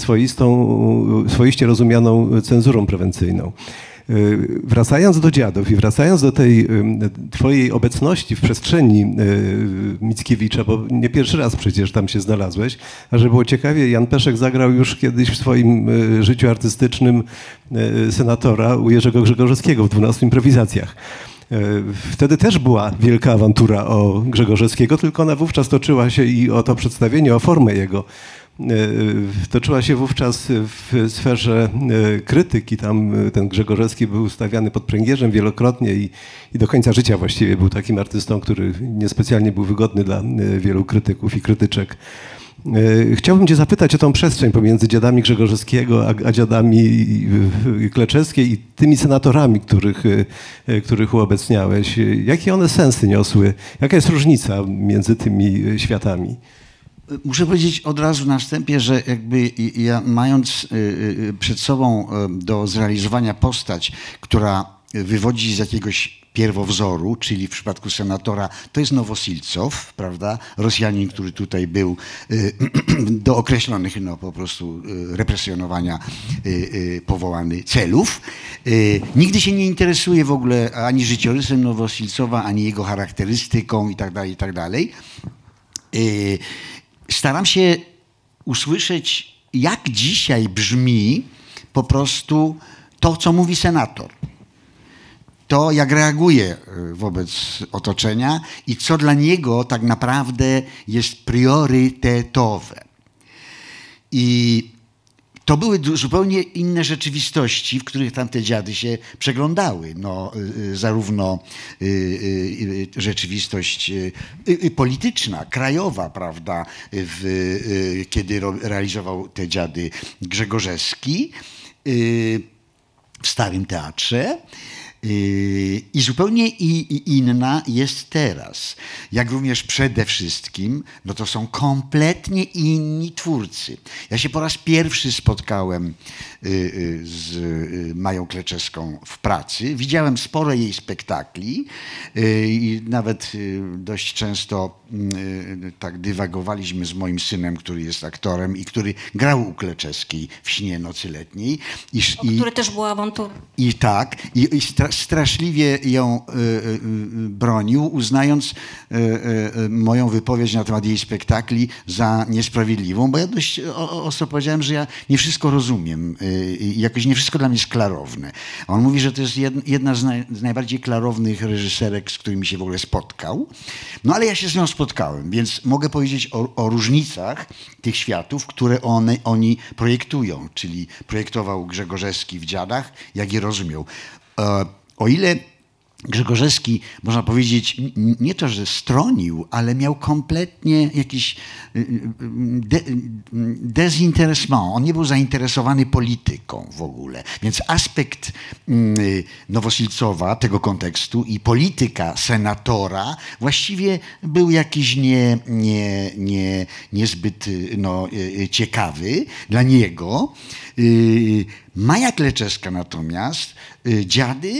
swoiście rozumianą cenzurą prewencyjną. Wracając do Dziadów i wracając do tej twojej obecności w przestrzeni Mickiewicza, bo nie pierwszy raz przecież tam się znalazłeś, a żeby było ciekawie, Jan Peszek zagrał już kiedyś w swoim życiu artystycznym senatora u Jerzego Grzegorzewskiego w 12 improwizacjach. Wtedy też była wielka awantura o Grzegorzewskiego, tylko ona wówczas toczyła się i o to przedstawienie, o formę jego. Toczyła się wówczas w sferze krytyki. Tam ten Grzegorzewski był stawiany pod pręgierzem wielokrotnie i do końca życia właściwie był takim artystą, który niespecjalnie był wygodny dla wielu krytyków i krytyczek. Chciałbym cię zapytać o tą przestrzeń pomiędzy Dziadami Grzegorzewskiego a Dziadami Kleczewskiej i tymi senatorami, których uobecniałeś. Jakie one sensy niosły? Jaka jest różnica między tymi światami? Muszę powiedzieć od razu na wstępie, że jakby ja mając przed sobą do zrealizowania postać, która wywodzi z jakiegoś pierwowzoru, czyli w przypadku senatora to jest Nowosilcow, prawda? Rosjanin, który tutaj był do określonych po prostu represjonowania powołany celów. Nigdy się nie interesuje w ogóle ani życiorysem Nowosilcowa, ani jego charakterystyką i tak dalej. Staram się usłyszeć, jak dzisiaj brzmi po prostu to, co mówi senator. To, jak reaguje wobec otoczenia i co dla niego tak naprawdę jest priorytetowe. I to były zupełnie inne rzeczywistości, w których tamte dziady się przeglądały. No, zarówno rzeczywistość polityczna, krajowa, prawda, kiedy realizował te dziady Grzegorzewski w Starym Teatrze. I zupełnie inna jest teraz. Jak również przede wszystkim, no to są kompletnie inni twórcy. Ja się po raz pierwszy spotkałem z Mają Kleczewską w pracy. Widziałem sporo jej spektakli i nawet dość często tak dywagowaliśmy z moim synem, który jest aktorem i który grał u Kleczewskiej w Śnie Nocy Letniej. Który też była awantura. I tak, i straszliwie ją bronił, uznając moją wypowiedź na temat jej spektakli za niesprawiedliwą, bo ja dość ostro powiedziałem, że ja nie wszystko rozumiem i jakoś nie wszystko dla mnie jest klarowne. A on mówi, że to jest jedna z najbardziej klarownych reżyserek, z którymi się w ogóle spotkał. No ale ja się z nią spotkałem, więc mogę powiedzieć o różnicach tych światów, które oni projektują, czyli projektował Grzegorzewski w Dziadach, jak je rozumiał. O ile Grzegorzewski, można powiedzieć, nie to, że stronił, ale miał kompletnie jakiś dezinteresement. On nie był zainteresowany polityką w ogóle. Więc aspekt Nowosilcowa, tego kontekstu i polityka senatora właściwie był jakiś niezbyt ciekawy dla niego. Maja Kleczewska natomiast dziady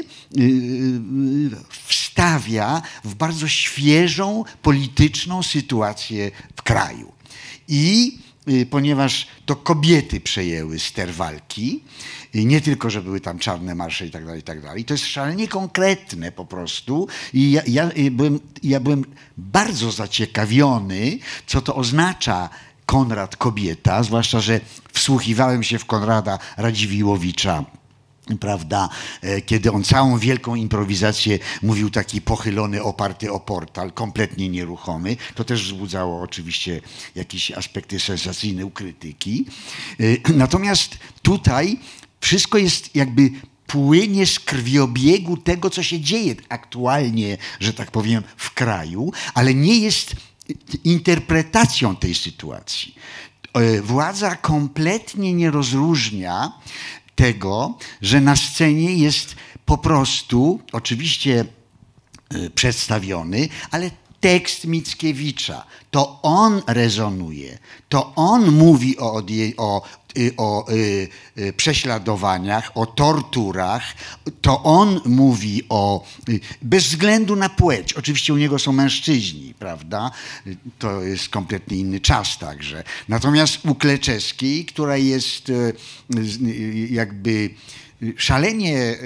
wstawia w bardzo świeżą polityczną sytuację w kraju. I ponieważ to kobiety przejęły ster walki, nie tylko, że były tam czarne marsze i tak dalej, to jest szalenie konkretne po prostu. I ja byłem bardzo zaciekawiony, co to oznacza Konrad kobieta, zwłaszcza, że wsłuchiwałem się w Konrada Radziwiłłowicza, prawda, kiedy on całą wielką improwizację mówił taki pochylony, oparty o portal, kompletnie nieruchomy. To też wzbudzało oczywiście jakieś aspekty sensacyjne u krytyki. Natomiast tutaj wszystko jest jakby płynie z krwiobiegu tego, co się dzieje aktualnie, że tak powiem, w kraju, ale nie jest interpretacją tej sytuacji. Władza kompletnie nie rozróżnia tego, że na scenie jest po prostu, oczywiście przedstawiony, ale tekst Mickiewicza. To on rezonuje, to on mówi o prześladowaniach, o torturach, to on mówi bez względu na płeć. Oczywiście u niego są mężczyźni, prawda? To jest kompletnie inny czas także. Natomiast u Kleczewskiej, która jest jakby szalenie,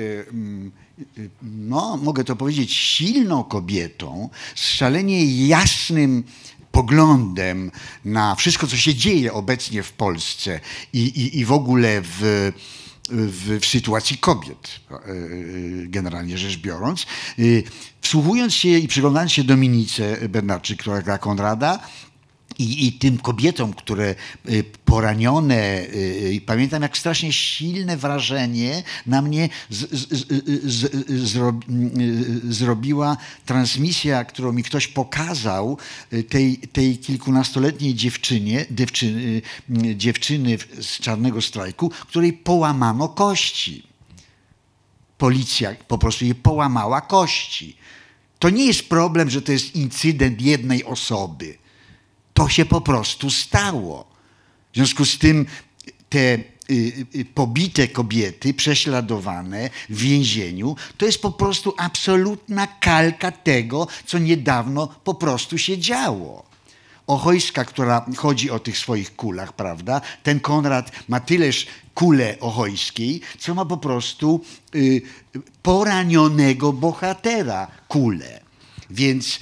no mogę to powiedzieć, silną kobietą, z szalenie jasnym poglądem na wszystko, co się dzieje obecnie w Polsce i w ogóle w sytuacji kobiet, generalnie rzecz biorąc, wsłuchując się i przyglądając się Dominice Bednarczyk, która gra Konrada, i tym kobietom, które poranione, pamiętam jak strasznie silne wrażenie na mnie zrobiła transmisja, którą mi ktoś pokazał, tej kilkunastoletniej dziewczyny z Czarnego Strajku, której połamano kości. Policja po prostu jej połamała kości. To nie jest problem, że to jest incydent jednej osoby. To się po prostu stało. W związku z tym te pobite kobiety, prześladowane w więzieniu, to jest po prostu absolutna kalka tego, co niedawno po prostu się działo. Ochojska, która chodzi o tych swoich kulach, prawda? Ten Konrad ma tyleż kulę Ochojskiej, co ma po prostu poranionego bohatera kulę. Więc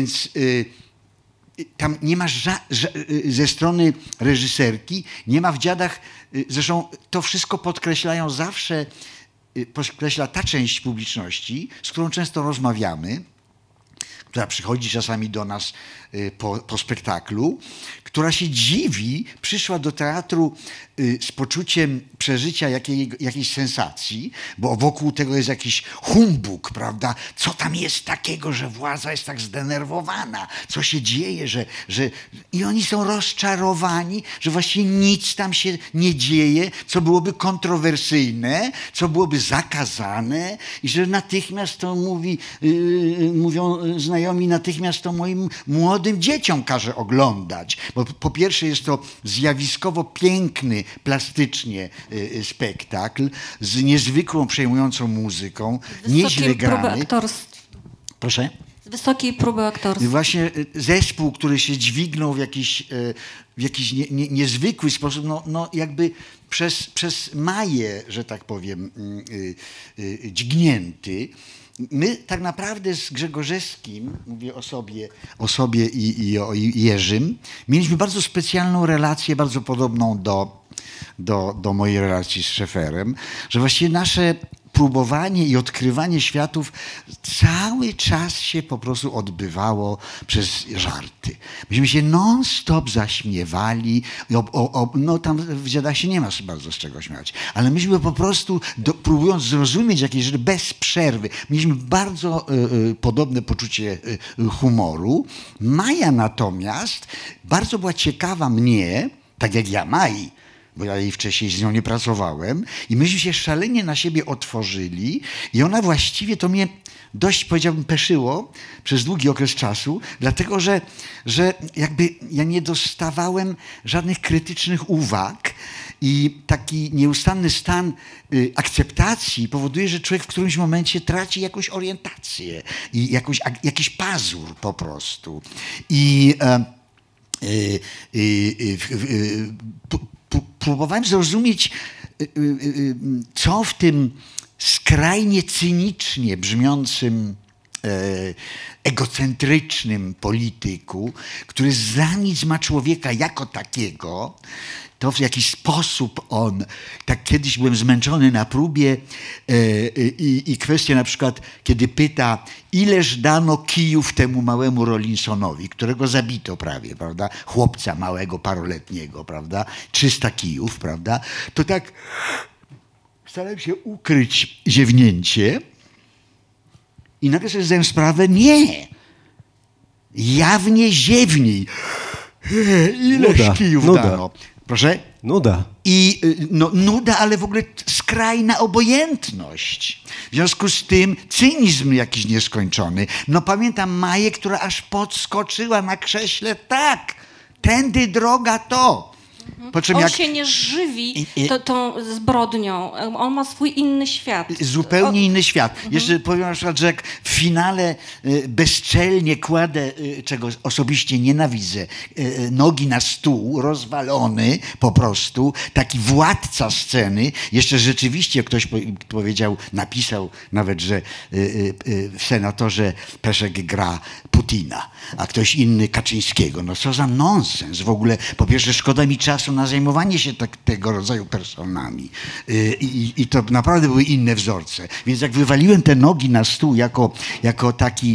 tam nie ma ze strony reżyserki, nie ma w Dziadach, zresztą to wszystko podkreślają zawsze, podkreśla ta część publiczności, z którą często rozmawiamy, która przychodzi czasami do nas po spektaklu, która się dziwi, przyszła do teatru z poczuciem przeżycia jakiejś sensacji, bo wokół tego jest jakiś humbug, prawda? Co tam jest takiego, że władza jest tak zdenerwowana? Co się dzieje? I oni są rozczarowani, że właściwie nic tam się nie dzieje, co byłoby kontrowersyjne, co byłoby zakazane i że natychmiast to mówią znajomi, natychmiast to moim młodym dzieciom każe oglądać. Bo po pierwsze jest to zjawiskowo piękny, plastycznie spektakl z niezwykłą, przejmującą muzyką, nieźle grany. Proszę? Z wysokiej próby aktorstwa. Właśnie zespół, który się dźwignął w jakiś niezwykły sposób, no jakby przez Maję, że tak powiem, dźgnięty. My tak naprawdę z Grzegorzewskim, mówię o sobie i o Jerzym, mieliśmy bardzo specjalną relację, bardzo podobną do mojej relacji z Szeferem, że właściwie nasze próbowanie i odkrywanie światów cały czas się po prostu odbywało przez żarty. Myśmy się non-stop zaśmiewali. No tam w Dziadach się nie ma bardzo z czego śmiać. Ale myśmy po prostu, próbując zrozumieć jakieś rzeczy bez przerwy, mieliśmy bardzo podobne poczucie humoru. Maja natomiast bardzo była ciekawa mnie, tak jak ja Mai, bo ja jej wcześniej z nią nie pracowałem i myśmy się szalenie na siebie otworzyli i ona właściwie to mnie dość, powiedziałbym, peszyło przez długi okres czasu, dlatego że jakby ja nie dostawałem żadnych krytycznych uwag i taki nieustanny stan akceptacji powoduje, że człowiek w którymś momencie traci jakąś orientację i jakiś pazur po prostu. Próbowałem zrozumieć, co w tym skrajnie cynicznie brzmiącym, egocentrycznym polityku, który za nic ma człowieka jako takiego, to w jakiś sposób on, tak kiedyś byłem zmęczony na próbie i kwestia na przykład, kiedy pyta, ileż dano kijów temu małemu Rollinsonowi, którego zabito prawie, prawda, chłopca małego, paroletniego, prawda, 300 kijów, prawda, to tak starałem się ukryć ziewnięcie i nagle sobie zdałem sprawę, nie, jawnie ziewnij, ileż kijów dano. Proszę? Nuda. I nuda, ale w ogóle skrajna obojętność. W związku z tym cynizm jakiś nieskończony. No pamiętam Maję, która aż podskoczyła na krześle. Tak, tędy droga to. Po czym On się nie żywi tą zbrodnią. On ma swój inny świat. Zupełnie inny świat. Jeszcze powiem na przykład, że jak w finale bezczelnie kładę, czego osobiście nienawidzę, nogi na stół, rozwalony po prostu, taki władca sceny, jeszcze rzeczywiście ktoś powiedział, napisał nawet, że w Senatorze Peszek gra Putina, a ktoś inny Kaczyńskiego. No co za nonsens w ogóle. Po pierwsze, szkoda mi czasu na zajmowanie się tego rodzaju personami. I to naprawdę były inne wzorce. Więc jak wywaliłem te nogi na stół jako taki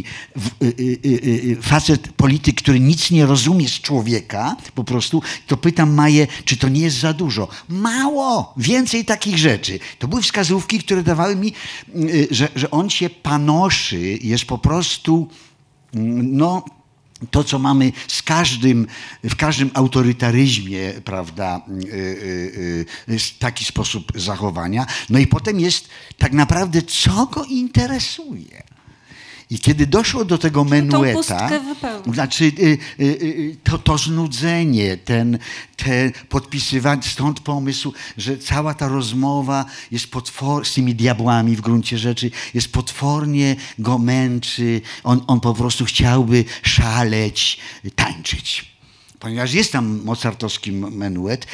facet, polityk, który nic nie rozumie z człowieka, po prostu, to pytam Maję, czy to nie jest za dużo. Mało! Więcej takich rzeczy. To były wskazówki, które dawały mi, że on się panoszy, jest po prostu, no, to, co mamy w każdym autorytaryzmie, prawda, jest taki sposób zachowania. No i potem jest tak naprawdę, co go interesuje. I kiedy doszło do tego menueta, znaczy to znudzenie, te podpisywanie, stąd pomysł, że cała ta rozmowa jest z tymi diabłami w gruncie rzeczy, jest potwornie go męczy, on po prostu chciałby szaleć, tańczyć. Ponieważ jest tam mozartowski menuet,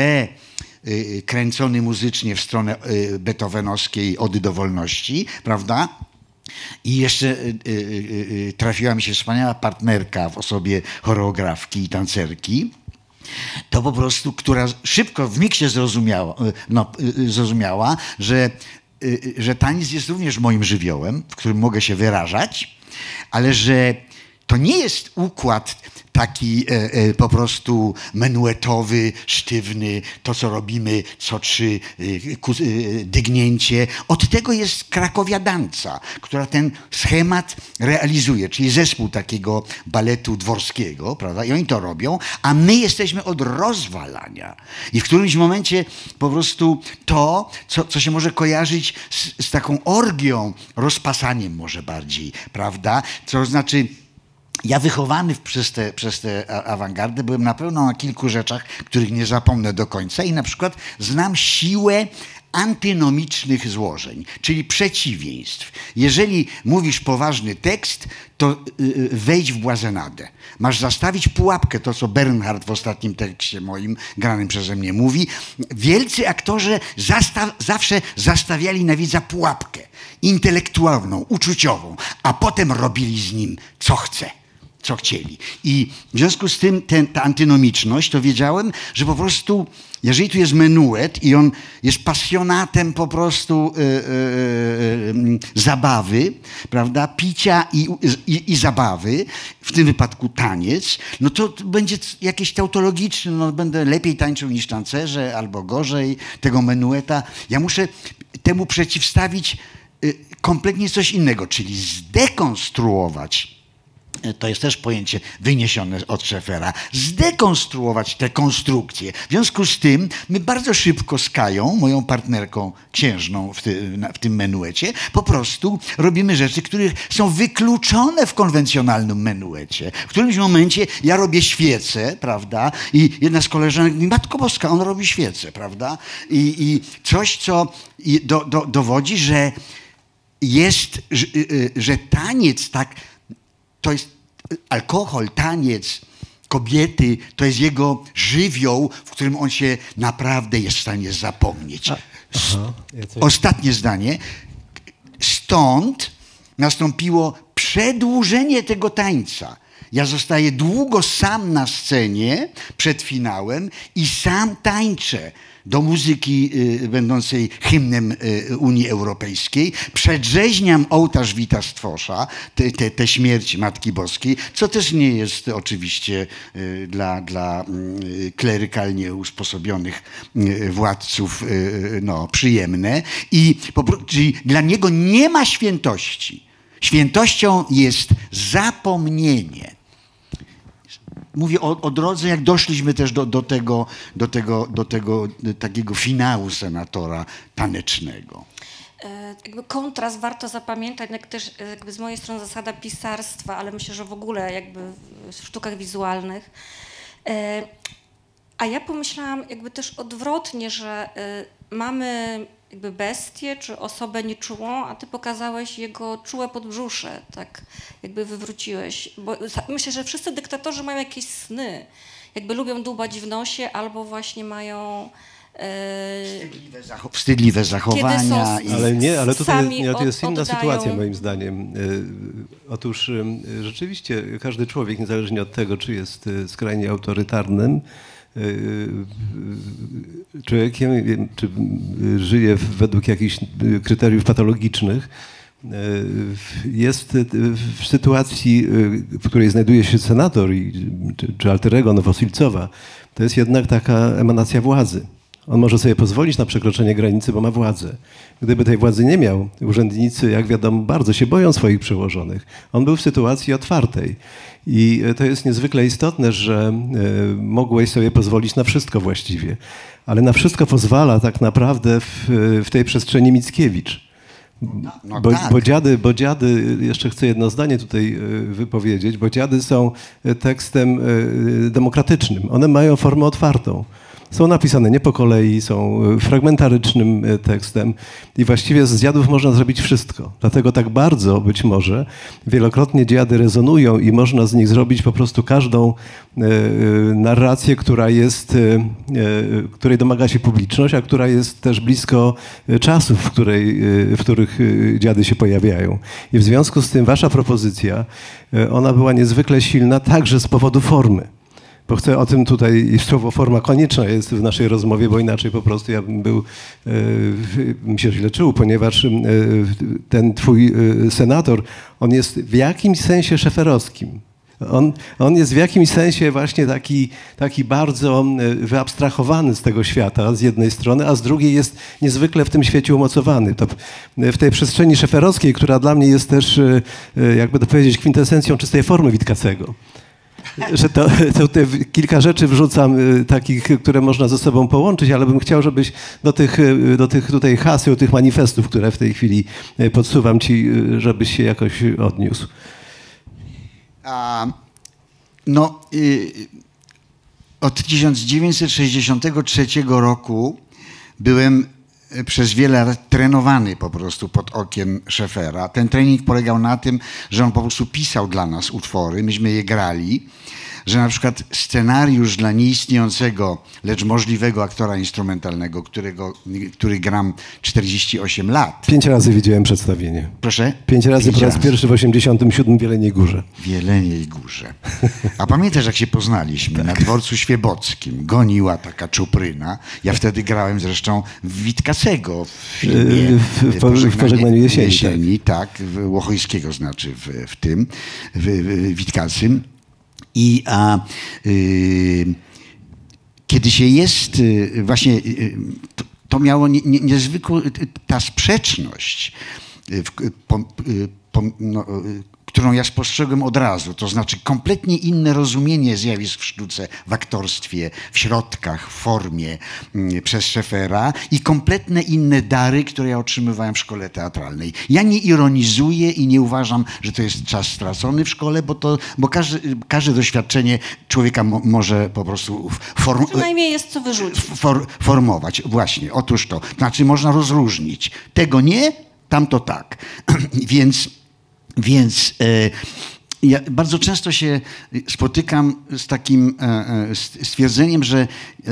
przekręcony muzycznie w stronę beethovenowskiej Ody do wolności, prawda? I jeszcze trafiła mi się wspaniała partnerka w osobie choreografki i tancerki, to po prostu, która szybko w miksie zrozumiała, że taniec jest również moim żywiołem, w którym mogę się wyrażać, ale że to nie jest układ taki po prostu menuetowy, sztywny, to co robimy, co 3 dygnięcie. Od tego jest krakowiadanca, która ten schemat realizuje, czyli zespół takiego baletu dworskiego, prawda? I oni to robią, a my jesteśmy od rozwalania. I w którymś momencie po prostu to, co się może kojarzyć z taką orgią, rozpasaniem może bardziej, prawda? To znaczy, ja wychowany przez tę awangardę byłem na pewno na kilku rzeczach, których nie zapomnę do końca i na przykład znam siłę antynomicznych złożeń, czyli przeciwieństw. Jeżeli mówisz poważny tekst, to wejdź w błazenadę. Masz zastawić pułapkę, to co Bernhard w ostatnim tekście moim, granym przeze mnie, mówi. Wielcy aktorzy zawsze zastawiali na widza pułapkę intelektualną, uczuciową, a potem robili z nim co chce. Co chcieli. I w związku z tym ta antynomiczność, to wiedziałem, że po prostu, jeżeli tu jest menuet i on jest pasjonatem po prostu zabawy, prawda, picia i zabawy, w tym wypadku taniec, no to będzie jakieś tautologiczne, no będę lepiej tańczył niż tancerze, albo gorzej tego menueta. Ja muszę temu przeciwstawić kompletnie coś innego, czyli zdekonstruować to jest też pojęcie wyniesione od Scheffera, zdekonstruować te konstrukcje. W związku z tym my bardzo szybko z Kają, moją partnerką księżną w tym menuecie, po prostu robimy rzeczy, które są wykluczone w konwencjonalnym menuecie. W którymś momencie ja robię świecę, prawda, i jedna z koleżanek mówi, Matko Boska, on robi świecę, prawda, i coś, co dowodzi, że jest, że taniec tak, to jest alkohol, taniec, kobiety, to jest jego żywioł, w którym on się naprawdę jest w stanie zapomnieć. Ostatnie zdanie. Stąd nastąpiło przedłużenie tego tańca. Ja zostaję długo sam na scenie przed finałem i sam tańczę do muzyki będącej hymnem Unii Europejskiej. Przedrzeźniam ołtarz Wita Stwosza, tę śmierć Matki Boskiej, co też nie jest oczywiście dla klerykalnie usposobionych władców przyjemne. Czyli dla niego nie ma świętości. Świętością jest zapomnienie. Mówię o drodze, jak doszliśmy też do tego takiego finału senatora tanecznego. Jakby kontrast warto zapamiętać, jak też jakby z mojej strony zasada pisarstwa, ale myślę, że w ogóle jakby w sztukach wizualnych. A ja pomyślałam jakby też odwrotnie, że mamy jakby bestię czy osobę nieczułą, a ty pokazałeś jego czułe podbrzusze, tak jakby wywróciłeś. Bo myślę, że wszyscy dyktatorzy mają jakieś sny, jakby lubią dłubać w nosie albo właśnie mają wstydliwe zachowania. Ale tutaj jest inna oddają... sytuacja moim zdaniem. Otóż rzeczywiście każdy człowiek, niezależnie od tego, czy jest skrajnie autorytarnym człowiekiem, czy żyje według jakichś kryteriów patologicznych, jest w sytuacji, w której znajduje się senator czy alter ego Nowosilcowa, to jest jednak taka emanacja władzy. On może sobie pozwolić na przekroczenie granicy, bo ma władzę. Gdyby tej władzy nie miał, urzędnicy, jak wiadomo, bardzo się boją swoich przełożonych. On był w sytuacji otwartej. I to jest niezwykle istotne, że mogłeś sobie pozwolić na wszystko właściwie. Ale na wszystko pozwala tak naprawdę w tej przestrzeni Mickiewicz. Bo dziady, jeszcze chcę jedno zdanie tutaj wypowiedzieć, bo dziady są tekstem demokratycznym. One mają formę otwartą. Są napisane nie po kolei, są fragmentarycznym tekstem i właściwie z dziadów można zrobić wszystko. Dlatego tak bardzo być może wielokrotnie dziady rezonują i można z nich zrobić po prostu każdą narrację, której domaga się publiczność, a która jest też blisko czasów, w których dziady się pojawiają. I w związku z tym wasza propozycja, ona była niezwykle silna także z powodu formy. Bo chcę o tym tutaj, słowo forma konieczna jest w naszej rozmowie, bo inaczej po prostu ja bym się źle czuł, ponieważ ten twój senator, on jest w jakimś sensie szeferowskim. On jest w jakimś sensie właśnie taki bardzo wyabstrahowany z tego świata z jednej strony, a z drugiej jest niezwykle w tym świecie umocowany. To w tej przestrzeni szeferowskiej, która dla mnie jest też, jakby to powiedzieć, kwintesencją czystej formy Witkacego. Że to kilka rzeczy wrzucam takich, które można ze sobą połączyć, ale bym chciał, żebyś do tych tutaj haseł, tych manifestów, które w tej chwili podsuwam ci, żebyś się jakoś odniósł. Od 1963 roku byłem przez wiele lat trenowany po prostu pod okiem Scheffera. Ten trening polegał na tym, że on po prostu pisał dla nas utwory, myśmy je grali, że na przykład scenariusz dla nieistniejącego, lecz możliwego aktora instrumentalnego, który gram 48 lat. 5 razy widziałem przedstawienie. Proszę? 5 razy po raz pierwszy w 87 w Jeleniej Górze. W Jeleniej Górze. A pamiętasz, jak się poznaliśmy? Na dworcu Świebockim. Goniła taka czupryna. Ja wtedy grałem zresztą w Witkacego w filmie w Pożegnaniu jesieni. Tak, Łochojskiego znaczy w Witkacym. Kiedy się jest właśnie, to miało niezwykłą, ta sprzeczność, którą ja spostrzegłem od razu, to znaczy kompletnie inne rozumienie zjawisk w sztuce, w aktorstwie, w środkach, w formie przez Scheffera i kompletnie inne dary, które ja otrzymywałem w szkole teatralnej. Ja nie ironizuję i nie uważam, że to jest czas stracony w szkole, bo każde doświadczenie człowieka może po prostu Przynajmniej jest co wyrzucić. formować. Właśnie, otóż to. Znaczy można rozróżnić. Tego nie, tamto tak. Więc ja bardzo często się spotykam z takim stwierdzeniem, że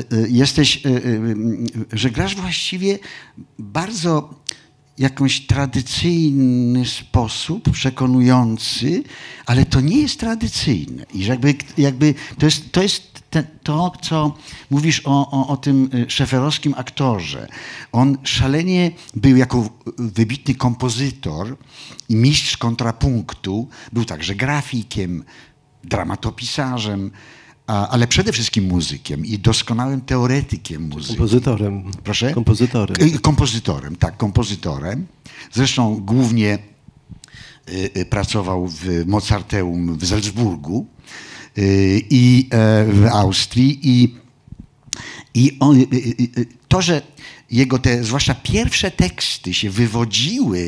że grasz właściwie bardzo jakąś tradycyjny sposób, przekonujący, ale to nie jest tradycyjne. I że jakby to jest to, co mówisz o tym szeferowskim aktorze. On szalenie był jako wybitny kompozytor i mistrz kontrapunktu, był także grafikiem, dramatopisarzem, ale przede wszystkim muzykiem i doskonałym teoretykiem muzyki. Kompozytorem. Proszę? Kompozytorem. Kompozytorem, tak, kompozytorem. Zresztą głównie pracował w Mozarteum w Salzburgu i w Austrii. I to, że jego te, zwłaszcza pierwsze teksty się wywodziły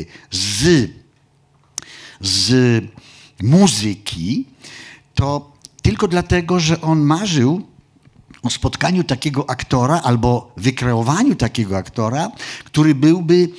z muzyki, to tylko dlatego, że on marzył o spotkaniu takiego aktora albo wykreowaniu takiego aktora, który byłby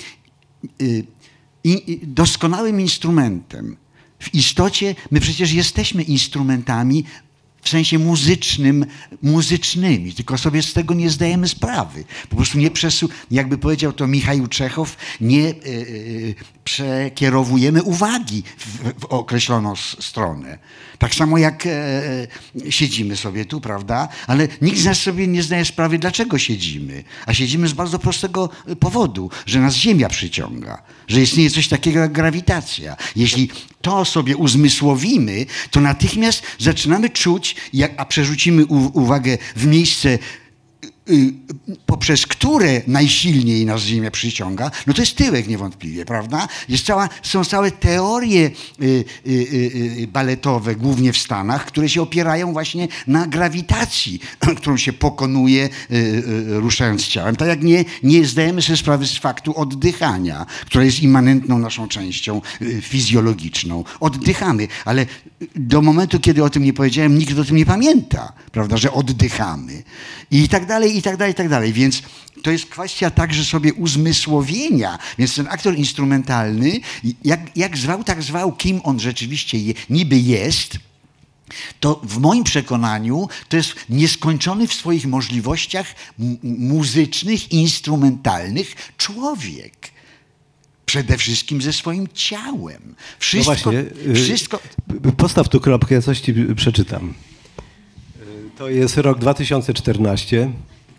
doskonałym instrumentem. W istocie my przecież jesteśmy instrumentami w sensie muzycznymi, tylko sobie z tego nie zdajemy sprawy. Po prostu jakby powiedział to Michał Czechow, nie przekierowujemy uwagi w określoną stronę. Tak samo jak siedzimy sobie tu, prawda? Ale nikt z nas sobie nie zdaje sprawy, dlaczego siedzimy. A siedzimy z bardzo prostego powodu, że nas Ziemia przyciąga, że istnieje coś takiego jak grawitacja. Jeśli to sobie uzmysłowimy, to natychmiast zaczynamy czuć, a przerzucimy uwagę w miejsce, poprzez które najsilniej nas Ziemia przyciąga, no to jest tyłek niewątpliwie, prawda? Są całe teorie baletowe, głównie w Stanach, które się opierają właśnie na grawitacji, którą się pokonuje ruszając ciałem. Tak jak nie zdajemy sobie sprawy z faktu oddychania, która jest immanentną naszą częścią fizjologiczną. Oddychamy, ale do momentu, kiedy o tym nie powiedziałem, nikt o tym nie pamięta, prawda, że oddychamy. I tak dalej, i tak dalej, i tak dalej. Więc to jest kwestia także sobie uzmysłowienia. Więc ten aktor instrumentalny, jak zwał, tak zwał, kim on rzeczywiście niby jest, to w moim przekonaniu to jest nieskończony w swoich możliwościach muzycznych i instrumentalnych człowiek. Przede wszystkim ze swoim ciałem. Wszystko, no właśnie, wszystko... Postaw tu kropkę, ja coś ci przeczytam. To jest rok 2014.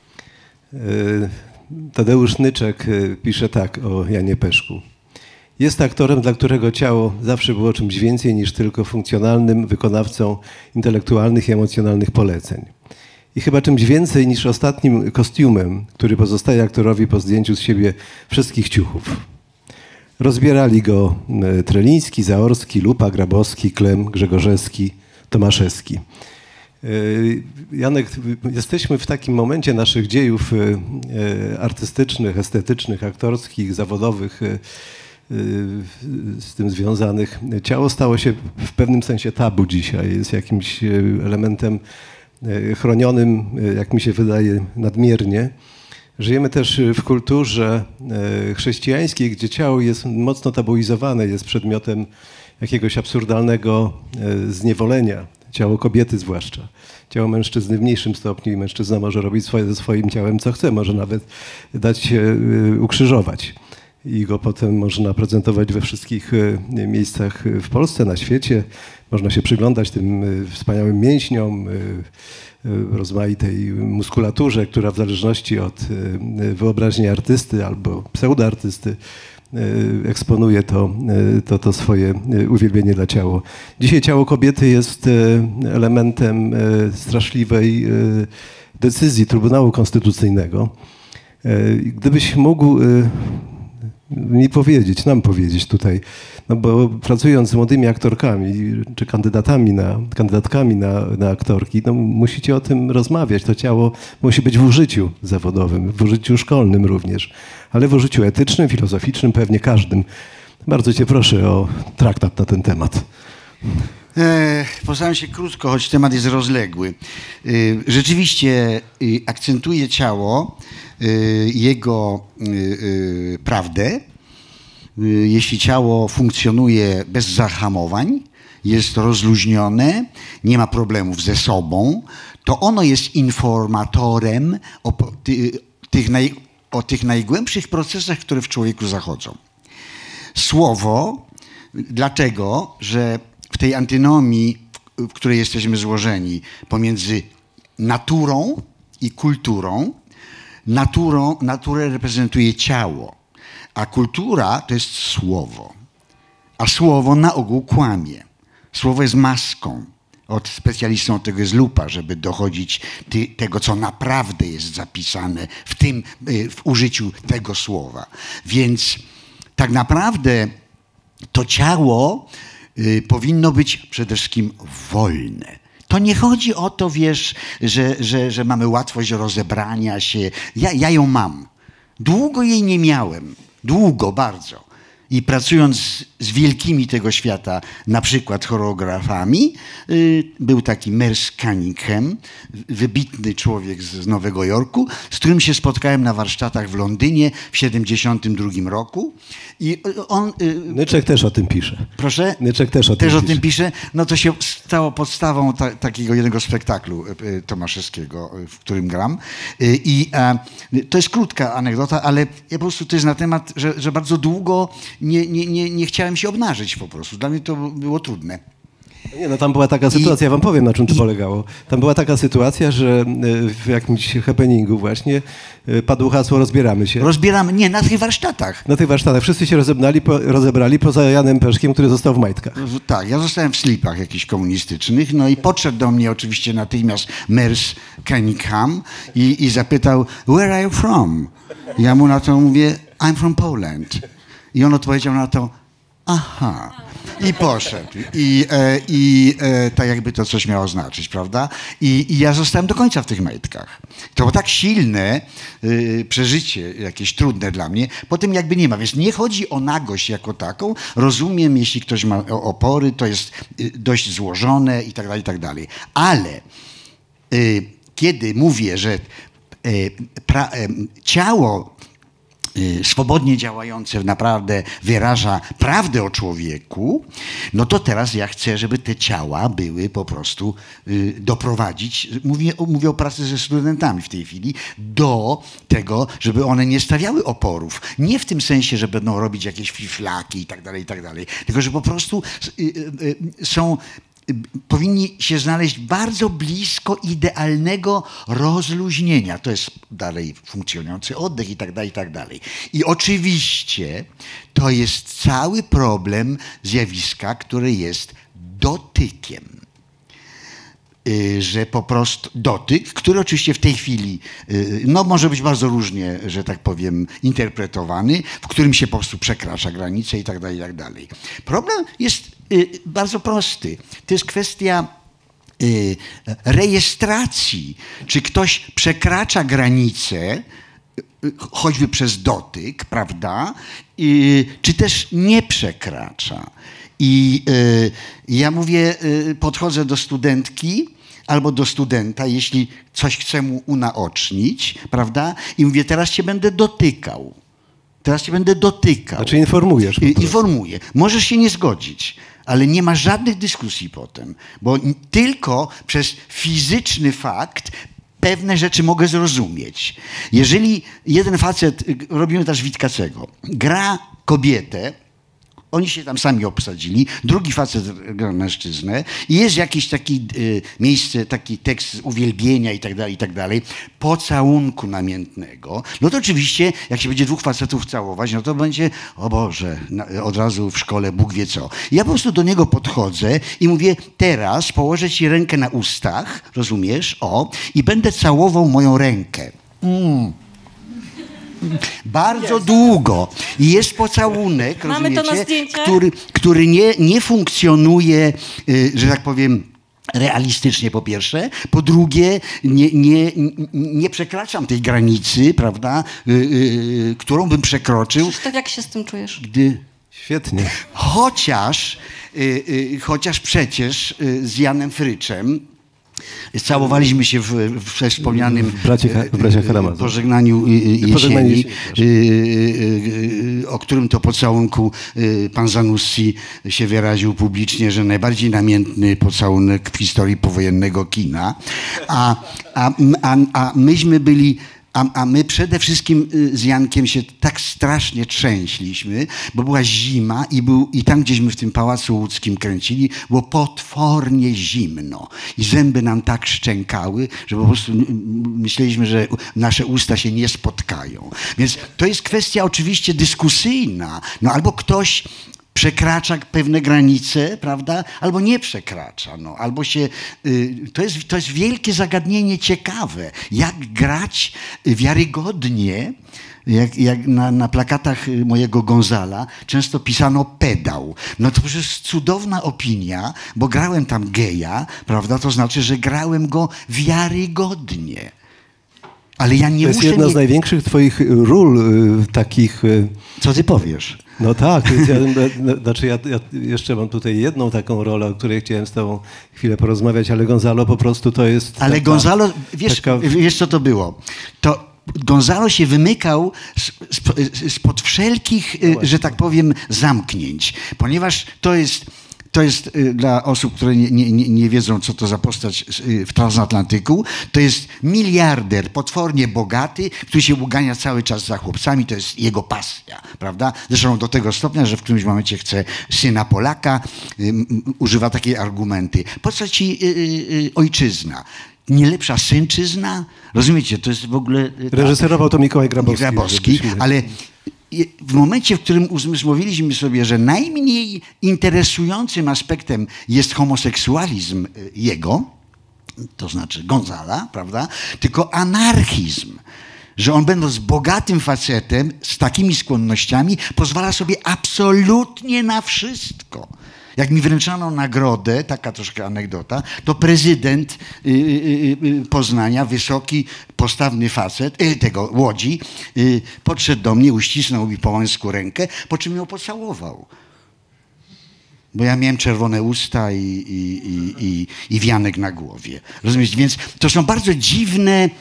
Tadeusz Nyczek pisze tak o Janie Peszku. Jest aktorem, dla którego ciało zawsze było czymś więcej niż tylko funkcjonalnym wykonawcą intelektualnych i emocjonalnych poleceń. I chyba czymś więcej niż ostatnim kostiumem, który pozostaje aktorowi po zdjęciu z siebie wszystkich ciuchów. Rozbierali go Treliński, Zaorski, Lupa, Grabowski, Klem, Grzegorzewski, Tomaszewski. Janek, jesteśmy w takim momencie naszych dziejów artystycznych, estetycznych, aktorskich, zawodowych, z tym związanych. Ciało stało się w pewnym sensie tabu dzisiaj. Jest jakimś elementem chronionym, jak mi się wydaje, nadmiernie. Żyjemy też w kulturze chrześcijańskiej, gdzie ciało jest mocno tabuizowane, jest przedmiotem jakiegoś absurdalnego zniewolenia. Ciało kobiety zwłaszcza. Ciało mężczyzny w mniejszym stopniu i mężczyzna może robić ze swoim ciałem co chce, może nawet dać się ukrzyżować. I go potem można prezentować we wszystkich miejscach w Polsce, na świecie. Można się przyglądać tym wspaniałym mięśniom, rozmaitej muskulaturze, która w zależności od wyobraźni artysty albo pseudoartysty eksponuje to swoje uwielbienie dla ciała. Dzisiaj ciało kobiety jest elementem straszliwej decyzji Trybunału Konstytucyjnego. Gdybyś mógł mi powiedzieć, nam powiedzieć tutaj, no bo pracując z młodymi aktorkami czy kandydatkami na aktorki, no musicie o tym rozmawiać. To ciało musi być w użyciu zawodowym, w użyciu szkolnym również, ale w użyciu etycznym, filozoficznym, pewnie każdym. Bardzo cię proszę o traktat na ten temat. Postaram się krótko, choć temat jest rozległy. Rzeczywiście akcentuje ciało, jego prawdę. Jeśli ciało funkcjonuje bez zahamowań, jest rozluźnione, nie ma problemów ze sobą, to ono jest informatorem o tych najgłębszych procesach, które w człowieku zachodzą. Słowo, dlatego, że w tej antynomii, w której jesteśmy złożeni pomiędzy naturą i kulturą, naturę reprezentuje ciało, a kultura to jest słowo. A słowo na ogół kłamie. Słowo jest maską. Specjalistą od tego jest lupa, żeby dochodzić tego, co naprawdę jest zapisane w użyciu tego słowa. Więc tak naprawdę to ciało powinno być przede wszystkim wolne. To nie chodzi o to, wiesz, że mamy łatwość rozebrania się. Ja ją mam. Długo jej nie miałem. Długo, bardzo. I pracując z wielkimi tego świata, na przykład choreografami, był taki Merce Cunningham, wybitny człowiek z Nowego Jorku, z którym się spotkałem na warsztatach w Londynie w 1972 roku. I on... Nyczek też o tym pisze. Proszę? Nyczek też o tym pisze. No to się stało podstawą takiego jednego spektaklu Tomaszewskiego, w którym gram. I to jest krótka anegdota, ale ja po prostu to jest na temat, że bardzo długo nie chciałem się obnażyć po prostu. Dla mnie to było trudne. Nie, no tam była taka sytuacja, ja wam powiem, na czym to polegało. Tam była taka sytuacja, że w jakimś happeningu właśnie padło hasło rozbieramy się. Nie, na tych warsztatach. Na tych warsztatach. Wszyscy się rozebrali poza Janem Peszkiem, który został w majtkach. Tak, ja zostałem w slipach jakichś komunistycznych, no i podszedł do mnie oczywiście natychmiast Merce Cunningham i zapytał, where are you from? Ja mu na to mówię, I'm from Poland. I on odpowiedział na to, aha. I poszedł. I tak jakby to coś miało znaczyć, prawda? I ja zostałem do końca w tych majtkach. To było tak silne przeżycie, jakieś trudne dla mnie. Potem jakby nie ma. Więc nie chodzi o nagość jako taką. Rozumiem, jeśli ktoś ma opory, to jest dość złożone i tak dalej. Ale kiedy mówię, że ciało swobodnie działające naprawdę wyraża prawdę o człowieku, no to teraz ja chcę, żeby te ciała były po prostu doprowadzić, mówię o pracy ze studentami w tej chwili, do tego, żeby one nie stawiały oporów. Nie w tym sensie, że będą robić jakieś fiflaki i tak dalej, tylko że po prostu powinni się znaleźć bardzo blisko idealnego rozluźnienia. To jest dalej funkcjonujący oddech i tak dalej. I oczywiście to jest cały problem zjawiska, które jest dotykiem. Że po prostu dotyk, który oczywiście w tej chwili no, może być bardzo różnie, że tak powiem, interpretowany, w którym się po prostu przekracza granice i tak dalej. Problem jest bardzo prosty. To jest kwestia rejestracji. Czy ktoś przekracza granicę, choćby przez dotyk, prawda? Czy też nie przekracza. I ja mówię, podchodzę do studentki albo do studenta, jeśli coś chcę mu unaocznić, prawda? I mówię, teraz cię będę dotykał. Znaczy informujesz. Informuję. Możesz się nie zgodzić, ale nie ma żadnych dyskusji potem, bo tylko przez fizyczny fakt pewne rzeczy mogę zrozumieć. Jeżeli jeden facet, robimy też Witkacego, gra kobietę, oni się tam sami obsadzili, drugi facet gra mężczyznę i jest jakieś takie miejsce, taki tekst uwielbienia i tak dalej, pocałunku namiętnego, no to oczywiście, jak się będzie dwóch facetów całować, no to będzie, o Boże, od razu w szkole Bóg wie co. I ja po prostu do niego podchodzę i mówię, teraz położę ci rękę na ustach, rozumiesz, i będę całował moją rękę. Bardzo długo. I jest pocałunek, Mamy to na rozumiecie, zdjęciach? który nie funkcjonuje, że tak powiem, realistycznie po pierwsze, po drugie nie przekraczam tej granicy, prawda, którą bym przekroczył, Krzysztof, jak się z tym czujesz? gdy Świetnie. chociaż przecież z Janem Fryczem całowaliśmy się we wspomnianym W braciach Karamazov. pożegnaniu Pożegnaniu jesieni, jesieni, o którym to pocałunku pan Zanussi się wyraził publicznie, że najbardziej namiętny pocałunek w historii powojennego kina. A myśmy byli... A my przede wszystkim z Jankiem się tak strasznie trzęśliśmy, bo była zima i tam gdzieśmy w tym Pałacu Łódzkim kręcili, było potwornie zimno. I zęby nam tak szczękały, że po prostu myśleliśmy, że nasze usta się nie spotkają. Więc to jest kwestia oczywiście dyskusyjna. No albo ktoś przekracza pewne granice, prawda? Albo nie przekracza. No. Albo się, to jest wielkie zagadnienie ciekawe. Jak grać wiarygodnie, jak na plakatach mojego Gonzala często pisano pedał. No to przecież cudowna opinia, bo grałem tam geja, prawda? To znaczy, że grałem go wiarygodnie. Ale ja nie To jest muszę... jedna z największych twoich ról takich... Co ty powiesz? No tak, znaczy ja jeszcze mam tutaj jedną taką rolę, o której chciałem z tobą chwilę porozmawiać, ale Gonzalo po prostu to jest... Ale Gonzalo, wiesz co to było? To Gonzalo się wymykał spod wszelkich, że tak powiem, zamknięć, ponieważ to jest dla osób, które nie wiedzą, co to za postać w transatlantyku, to jest miliarder, potwornie bogaty, który się ugania cały czas za chłopcami, to jest jego pasja, prawda? Zresztą do tego stopnia, że w którymś momencie chce syna Polaka, używa takiej argumenty. Po co ci ojczyzna? Nie lepsza synczyzna? Rozumiecie, to jest w ogóle... Reżyserował to Mikołaj Grabowski. Ale w momencie, w którym uzmysłowiliśmy sobie, że najmniej interesującym aspektem jest homoseksualizm jego, to znaczy Gonzala, prawda, tylko anarchizm, że on będąc bogatym facetem z takimi skłonnościami pozwala sobie absolutnie na wszystko. Jak mi wręczano nagrodę, taka troszkę anegdota, to prezydent Poznania, wysoki, postawny facet, tego Łodzi, podszedł do mnie, uścisnął mi po męsku rękę, po czym ją pocałował. Bo ja miałem czerwone usta i wianek na głowie. Rozumiesz? Więc to są bardzo dziwne,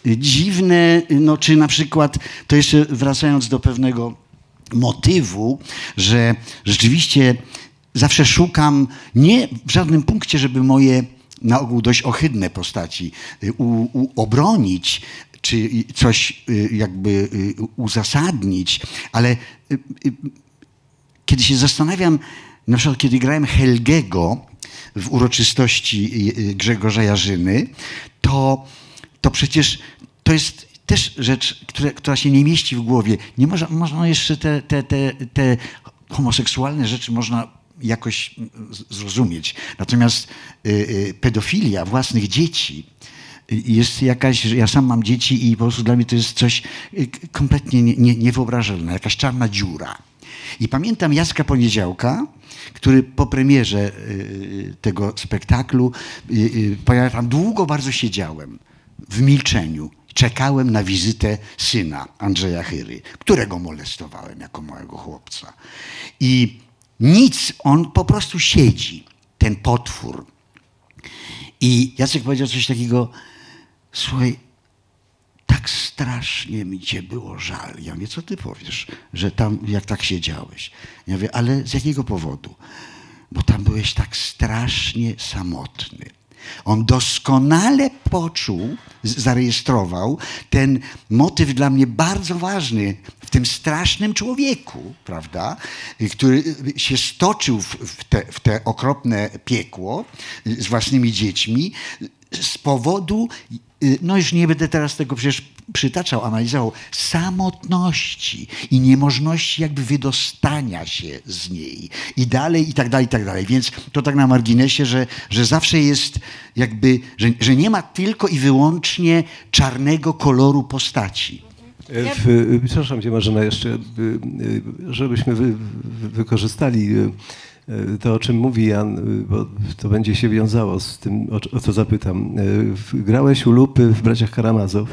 no czy na przykład, to jeszcze wracając do pewnego motywu, że rzeczywiście zawsze szukam, nie w żadnym punkcie, żeby moje na ogół dość ohydne postaci obronić, czy coś jakby uzasadnić, ale kiedy się zastanawiam, na przykład kiedy grałem Helgego w uroczystości Grzegorza Jarzyny, to przecież to jest też rzecz, która się nie mieści w głowie. Nie można jeszcze te homoseksualne rzeczy można jakoś zrozumieć. Natomiast pedofilia własnych dzieci jest jakaś, ja sam mam dzieci i po prostu dla mnie to jest coś kompletnie niewyobrażalne, jakaś czarna dziura. I pamiętam Jacka Poniedziałka, który po premierze tego spektaklu, tam długo bardzo siedziałem w milczeniu. Czekałem na wizytę syna Andrzeja Chyry, którego molestowałem jako małego chłopca. I nic, on po prostu siedzi, ten potwór. I Jacek powiedział coś takiego, słuchaj, tak strasznie mi cię było żal. Ja mówię, co ty powiesz, że tam, jak tak siedziałeś? Ja mówię, ale z jakiego powodu? Bo tam byłeś tak strasznie samotny. On doskonale poczuł, zarejestrował ten motyw dla mnie bardzo ważny w tym strasznym człowieku, prawda, który się stoczył w te okropne piekło z własnymi dziećmi z powodu, no już nie będę teraz tego przecież przytaczał, analizował, samotności i niemożności jakby wydostania się z niej i dalej, i tak dalej, i tak dalej. Więc to tak na marginesie, że zawsze jest jakby, że nie ma tylko i wyłącznie czarnego koloru postaci. Przepraszam cię, Marzena, jeszcze, żebyśmy wykorzystali to, o czym mówi Jan, bo to będzie się wiązało z tym, o co zapytam. Grałeś u Lupy w Braciach Karamazow,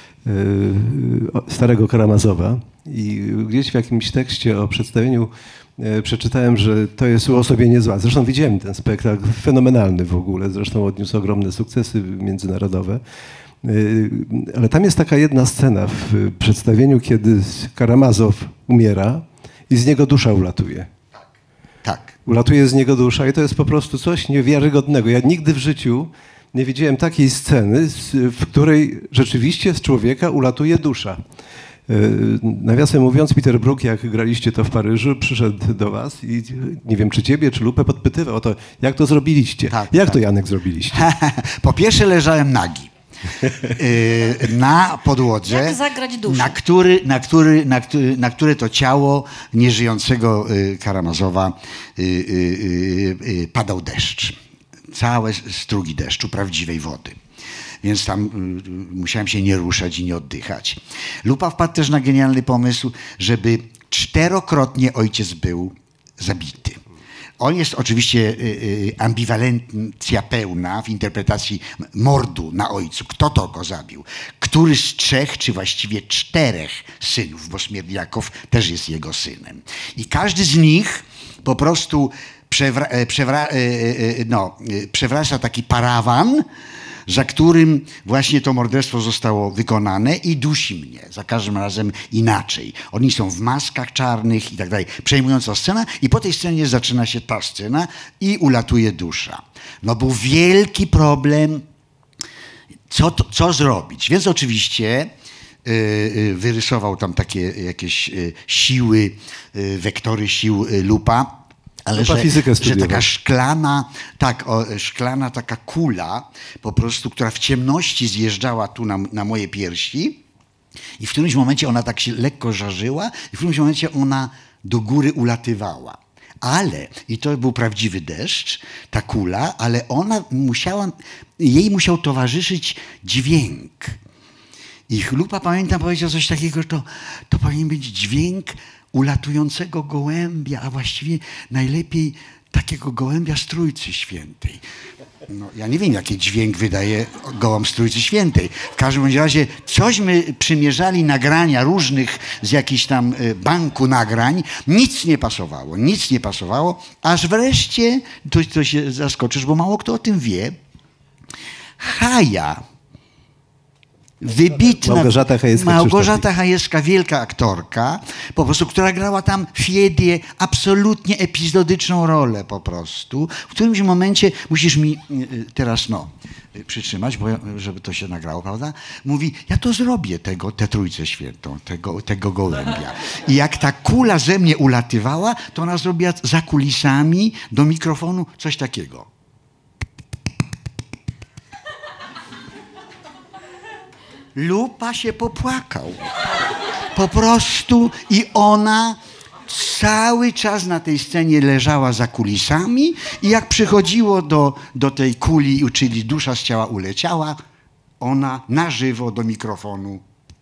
starego Karamazowa, i gdzieś w jakimś tekście o przedstawieniu przeczytałem, że to jest uosobienie zła. Zresztą widziałem ten spektakl, fenomenalny w ogóle, zresztą odniósł ogromne sukcesy międzynarodowe. Ale tam jest taka jedna scena w przedstawieniu, kiedy Karamazow umiera i z niego dusza ulatuje. Tak. Ulatuje z niego dusza i to jest po prostu coś niewiarygodnego. Ja nigdy w życiu nie widziałem takiej sceny, w której rzeczywiście z człowieka ulatuje dusza. Nawiasem mówiąc, Peter Brook, jak graliście to w Paryżu, przyszedł do was i nie wiem, czy ciebie, czy Lupę podpytywał o to, jak to zrobiliście. Tak, jak tak. to, Janek, zrobiliście? Po pierwsze leżałem nagi. Na podłodze, Jak zagrać duszę? na które to ciało nieżyjącego Karamazowa padał deszcz. Całe strugi deszczu, prawdziwej wody. Więc tam musiałem się nie ruszać i nie oddychać. Lupa wpadł też na genialny pomysł, żeby 4-krotnie ojciec był zabity. On jest oczywiście ambiwalencja pełna w interpretacji mordu na ojcu. Kto to go zabił? Który z 3, czy właściwie 4 synów, bo Śmierdiakow też jest jego synem. I każdy z nich po prostu przewraca taki parawan, za którym właśnie to morderstwo zostało wykonane i dusi mnie. Za każdym razem inaczej. Oni są w maskach czarnych i tak dalej. Przejmująca scena i po tej scenie zaczyna się ta scena i ulatuje dusza. No był wielki problem, co zrobić. Więc oczywiście wyrysował tam takie jakieś siły, wektory sił Lupa. Ale że taka szklana, szklana taka kula po prostu, która w ciemności zjeżdżała tu na moje piersi i w którymś momencie ona tak się lekko żarzyła i w którymś momencie ona do góry ulatywała. Ale, i to był prawdziwy deszcz, ta kula, ale jej musiał towarzyszyć dźwięk. I Lupa, pamiętam, powiedział coś takiego, że to powinien być dźwięk ulatującego gołębia, a właściwie najlepiej takiego gołębia z Trójcy Świętej. No, ja nie wiem, jaki dźwięk wydaje gołąb z Trójcy Świętej. W każdym razie cośmy przymierzali nagrania różnych z jakichś tam banku nagrań. Nic nie pasowało, aż wreszcie, to się zaskoczysz, bo mało kto o tym wie, Haja, wybitna Małgorzata Chajewska, wielka aktorka, po prostu, która grała tam Fiedię, absolutnie epizodyczną rolę po prostu. W którymś momencie, musisz mi teraz przytrzymać, bo żeby to się nagrało, prawda? Mówi, ja to zrobię, tę Trójcę Świętą, tego gołębia. I jak ta kula ze mnie ulatywała, to ona zrobiła za kulisami do mikrofonu coś takiego. Lupa się popłakał. Po prostu i ona cały czas na tej scenie leżała za kulisami i jak przychodziło do tej kuli, czyli dusza z ciała uleciała, ona na żywo do mikrofonu.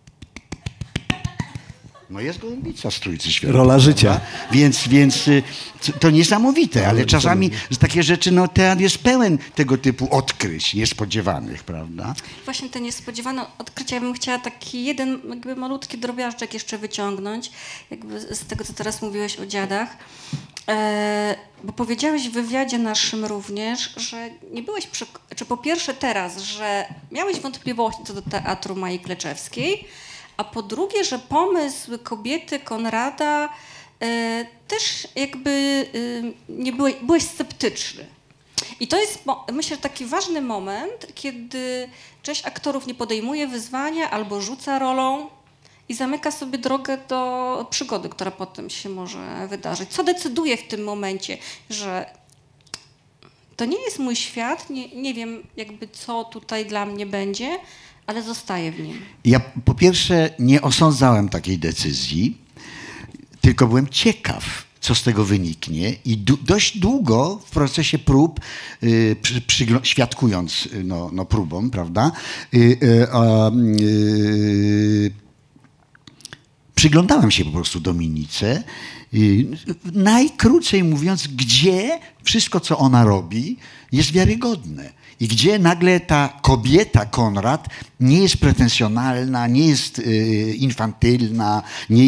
No jest gołębica z Trójcy Świętej. Rola życia. Więc to niesamowite, ale czasami takie rzeczy, teatr jest pełen tego typu odkryć niespodziewanych, prawda? Właśnie te niespodziewane odkrycia, ja bym chciała taki jeden jakby malutki drobiażdżek jeszcze wyciągnąć, jakby z tego, co teraz mówiłeś o dziadach. Bo powiedziałeś w wywiadzie naszym również, że nie byłeś, czy po pierwsze teraz, że miałeś wątpliwości co do teatru Mai Kleczewskiej, a po drugie, że pomysł kobiety Konrada też jakby nie byłeś sceptyczny. I to jest, myślę, taki ważny moment, kiedy część aktorów nie podejmuje wyzwania albo rzuca rolą i zamyka sobie drogę do przygody, która potem się może wydarzyć. Co decyduje w tym momencie, że to nie jest mój świat, nie wiem jakby co tutaj dla mnie będzie, ale zostaje w nim. Ja po pierwsze nie osądzałem takiej decyzji, tylko byłem ciekaw, co z tego wyniknie i dość długo w procesie prób, świadkując próbom, prawda, przyglądałem się po prostu Dominice, najkrócej mówiąc, gdzie wszystko, co ona robi, jest wiarygodne. I gdzie nagle ta kobieta, Konrad, nie jest pretensjonalna, nie jest infantylna,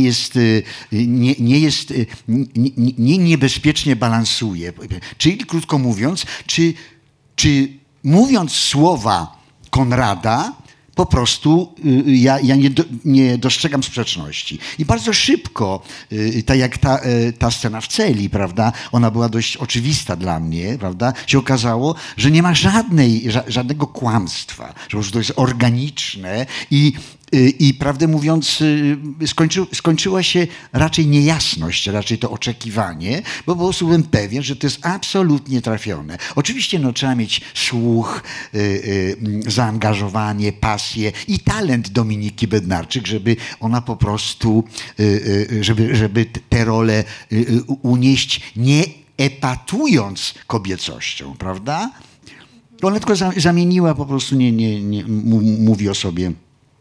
nie niebezpiecznie balansuje. Czyli, krótko mówiąc, czy mówiąc słowa Konrada, po prostu ja nie dostrzegam sprzeczności. I bardzo szybko, tak jak ta scena w celi, prawda, ona była dość oczywista dla mnie, prawda, się okazało, że nie ma żadnego kłamstwa, że po prostu to jest organiczne i prawdę mówiąc skończyła się raczej niejasność, raczej to oczekiwanie, bo po prostu byłem pewien, że to jest absolutnie trafione. Oczywiście no, trzeba mieć słuch, zaangażowanie, pasję i talent Dominiki Bednarczyk, żeby ona po prostu, żeby tę rolę unieść, nie epatując kobiecością, prawda? Ona tylko zamieniła po prostu, mówi o sobie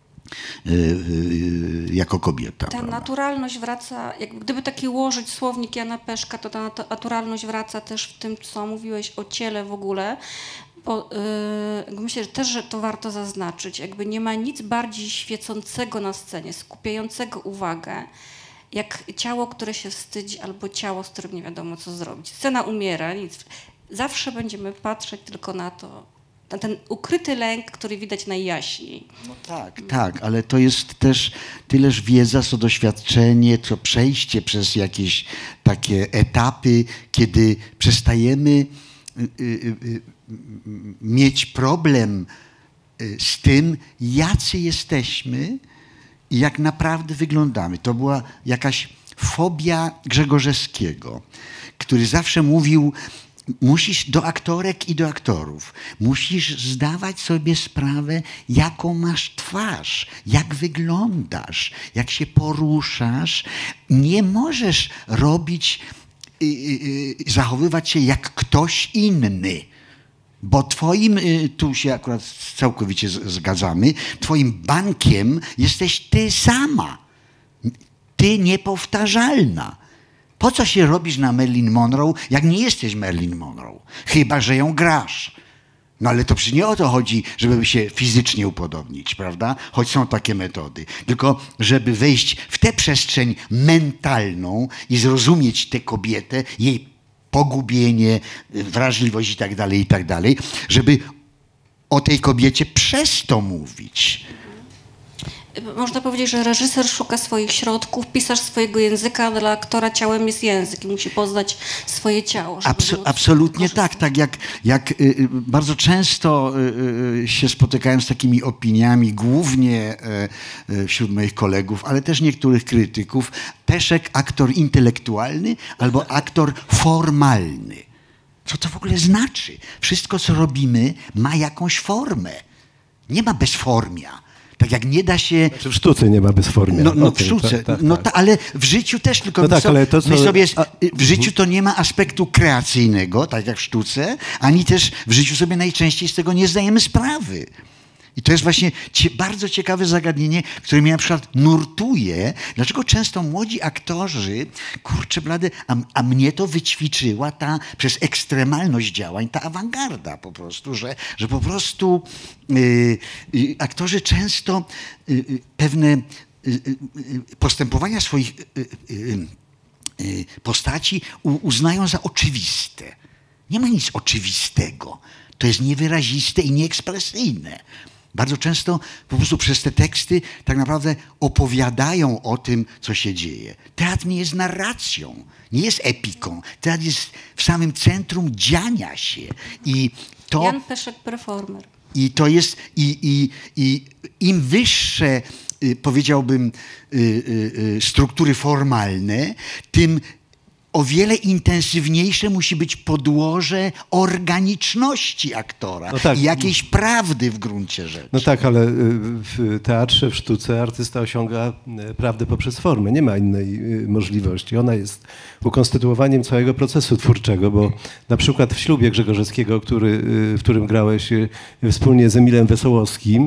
jako kobieta. Ta prawda? naturalność wraca, gdyby taki ułożyć słownik Jana Peszka, to ta naturalność wraca też w tym, co mówiłeś o ciele w ogóle, bo myślę, że też że to warto zaznaczyć. Jakby nie ma nic bardziej świecącego na scenie, skupiającego uwagę, jak ciało, które się wstydzi, albo ciało, z którym nie wiadomo, co zrobić. Scena umiera, nic. Zawsze będziemy patrzeć tylko na to, na ten ukryty lęk, który widać najjaśniej. No tak, ale to jest też tyleż wiedza, co doświadczenie, co przejście przez jakieś takie etapy, kiedy przestajemy mieć problem z tym, jacy jesteśmy i jak naprawdę wyglądamy. To była jakaś fobia Grzegorzewskiego, który zawsze mówił, musisz do aktorek i do aktorów, musisz zdawać sobie sprawę, jaką masz twarz, jak wyglądasz, jak się poruszasz. Nie możesz robić, zachowywać się jak ktoś inny. Bo twoim, tu się akurat całkowicie zgadzamy, twoim bankiem jesteś ty sama. Ty niepowtarzalna. Po co się robisz na Marilyn Monroe, jak nie jesteś Marilyn Monroe? Chyba że ją grasz. No ale to przecież nie o to chodzi, żeby się fizycznie upodobnić, prawda? Choć są takie metody. Tylko żeby wejść w tę przestrzeń mentalną i zrozumieć tę kobietę, jej pogubienie, wrażliwość i tak dalej, żeby o tej kobiecie przez to mówić. Można powiedzieć, że reżyser szuka swoich środków, pisarz swojego języka, dla aktora ciałem jest język i musi poznać swoje ciało. Absolutnie tak. Tak jak bardzo często się spotykałem z takimi opiniami, głównie wśród moich kolegów, ale też niektórych krytyków. Peszek aktor intelektualny albo aktor formalny. Co to w ogóle znaczy? Wszystko, co robimy, ma jakąś formę. Nie ma bezformia. Tak jak nie da się... Znaczy w sztuce nie ma bezformia. No w sztuce, ale w życiu też, tylko w życiu to nie ma aspektu kreacyjnego, tak jak w sztuce, ani też w życiu sobie najczęściej z tego nie zdajemy sprawy. I to jest właśnie bardzo ciekawe zagadnienie, które mnie na przykład nurtuje. Dlaczego często młodzi aktorzy, kurczę blady, a mnie to wyćwiczyła przez ekstremalność działań ta awangarda po prostu, że po prostu aktorzy często pewne postępowania swoich postaci uznają za oczywiste. Nie ma nic oczywistego. To jest niewyraziste i nieekspresyjne. Bardzo często po prostu przez te teksty tak naprawdę opowiadają o tym, co się dzieje. Teatr nie jest narracją, nie jest epiką. Teatr jest w samym centrum dziania się. Jan Peszek performer. I to jest, im wyższe, powiedziałbym, struktury formalne, tym o wiele intensywniejsze musi być podłoże organiczności aktora i jakiejś prawdy w gruncie rzeczy. No tak, ale w teatrze, w sztuce artysta osiąga prawdę poprzez formę. Nie ma innej możliwości. Ona jest ukonstytuowaniem całego procesu twórczego, bo na przykład w Ślubie Grzegorzewskiego, w którym grałeś wspólnie z Emilem Wesołowskim,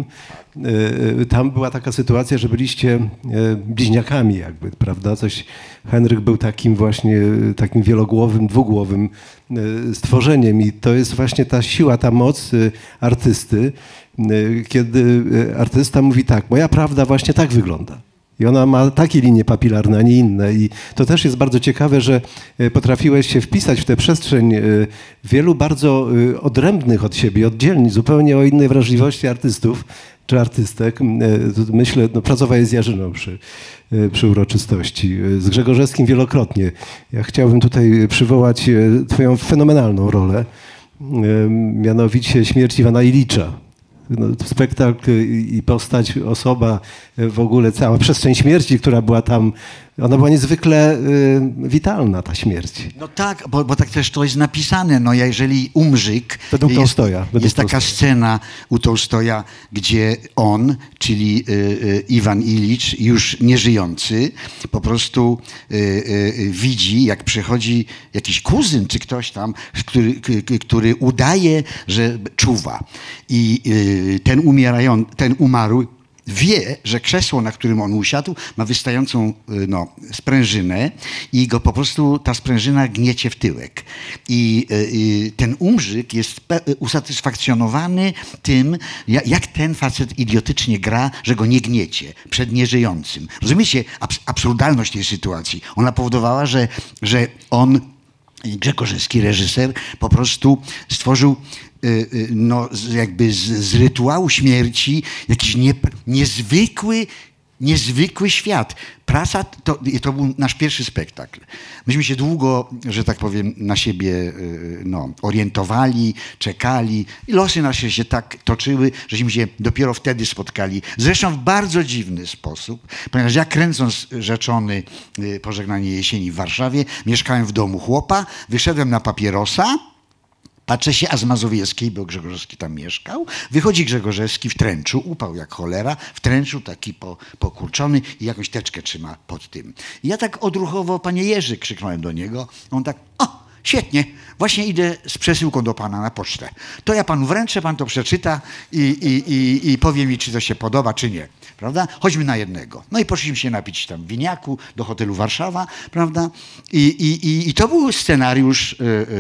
tam była taka sytuacja, że byliście bliźniakami jakby, prawda? Henryk był takim właśnie, takim wielogłowym, dwugłowym stworzeniem i to jest właśnie ta siła, ta moc artysty, kiedy artysta mówi tak, moja prawda właśnie tak wygląda. I ona ma takie linie papilarne, a nie inne. I to też jest bardzo ciekawe, że potrafiłeś się wpisać w tę przestrzeń wielu bardzo odrębnych od siebie, oddzielni, zupełnie o innej wrażliwości artystów czy artystek. Myślę, no, pracowałeś z Jarzyną przy uroczystości, z Grzegorzewskim wielokrotnie. Ja chciałbym tutaj przywołać twoją fenomenalną rolę, mianowicie śmierć Iwana Ilicza. No, spektakl i postać, osoba, w ogóle cała przestrzeń śmierci, która była tam, ona była niezwykle witalna, ta śmierć. No tak, bo tak też to jest napisane. No jeżeli Umrzyk, Według Tołstoja. Jest taka scena u Tołstoja, gdzie on, czyli Iwan Ilicz, już nieżyjący, po prostu widzi, jak przychodzi jakiś kuzyn czy ktoś tam, który udaje, że czuwa. I ten umarły wie, że krzesło, na którym on usiadł, ma wystającą sprężynę i go po prostu ta sprężyna gniecie w tyłek. I ten Umrzyk jest usatysfakcjonowany tym, jak ten facet idiotycznie gra, że go nie gniecie przed nieżyjącym. Rozumiecie absurdalność tej sytuacji? Ona powodowała, że on, Grzegorzewski reżyser, po prostu stworzył jakby z rytuału śmierci jakiś niezwykły świat. Praca, to był nasz pierwszy spektakl. Myśmy się długo, że tak powiem, na siebie orientowali, czekali i losy nasze się tak toczyły, żeśmy się dopiero wtedy spotkali. Zresztą w bardzo dziwny sposób, ponieważ ja kręcąc Rzeczony Pożegnanie jesieni w Warszawie, mieszkałem w domu chłopa, wyszedłem na papierosa, patrzę się, a z Mazowieckiej, bo Grzegorzewski tam mieszkał, wychodzi Grzegorzewski w tręczu, upał jak cholera, w tręczu taki pokurczony i jakąś teczkę trzyma pod tym. I ja tak odruchowo, panie Jerzy, krzyknąłem do niego. On tak, o, świetnie, właśnie idę z przesyłką do pana na pocztę. To ja panu wręczę, pan to przeczyta i powie mi, czy to się podoba, czy nie. Prawda? Chodźmy na jednego. No i poszliśmy się napić tam winiaku do hotelu Warszawa, prawda? I to był scenariusz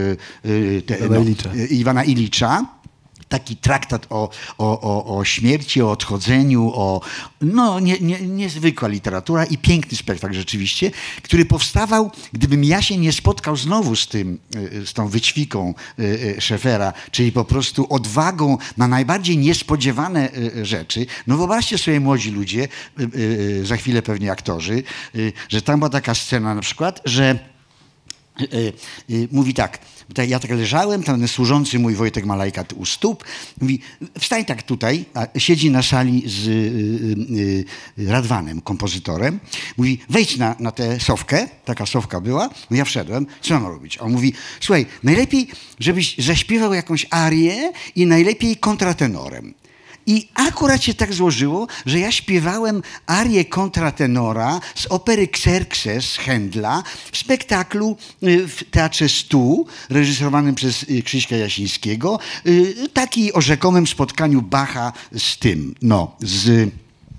Iwana Ilicza. Taki traktat o śmierci, o odchodzeniu, niezwykła literatura i piękny spektakl rzeczywiście, który powstawał, gdybym ja się nie spotkał znowu z tą wyćwiką Szefera, czyli po prostu odwagą na najbardziej niespodziewane rzeczy. No wyobraźcie sobie, młodzi ludzie, za chwilę pewnie aktorzy, że tam była taka scena na przykład, że mówi tak, ja tak leżałem, ten służący mój Wojtek Malajka u stóp, mówi, wstań tak tutaj, a siedzi na sali z Radwanem, kompozytorem, mówi, wejdź na tę sofkę, taka sofka była, no ja wszedłem, co mam robić? A on mówi, słuchaj, najlepiej, żebyś zaśpiewał jakąś arię i najlepiej kontratenorem. I akurat się tak złożyło, że ja śpiewałem arię kontratenora z opery Xerxes Händla w spektaklu w Teatrze Stu, reżyserowanym przez Krzyśka Jasińskiego, taki o rzekomym spotkaniu Bacha z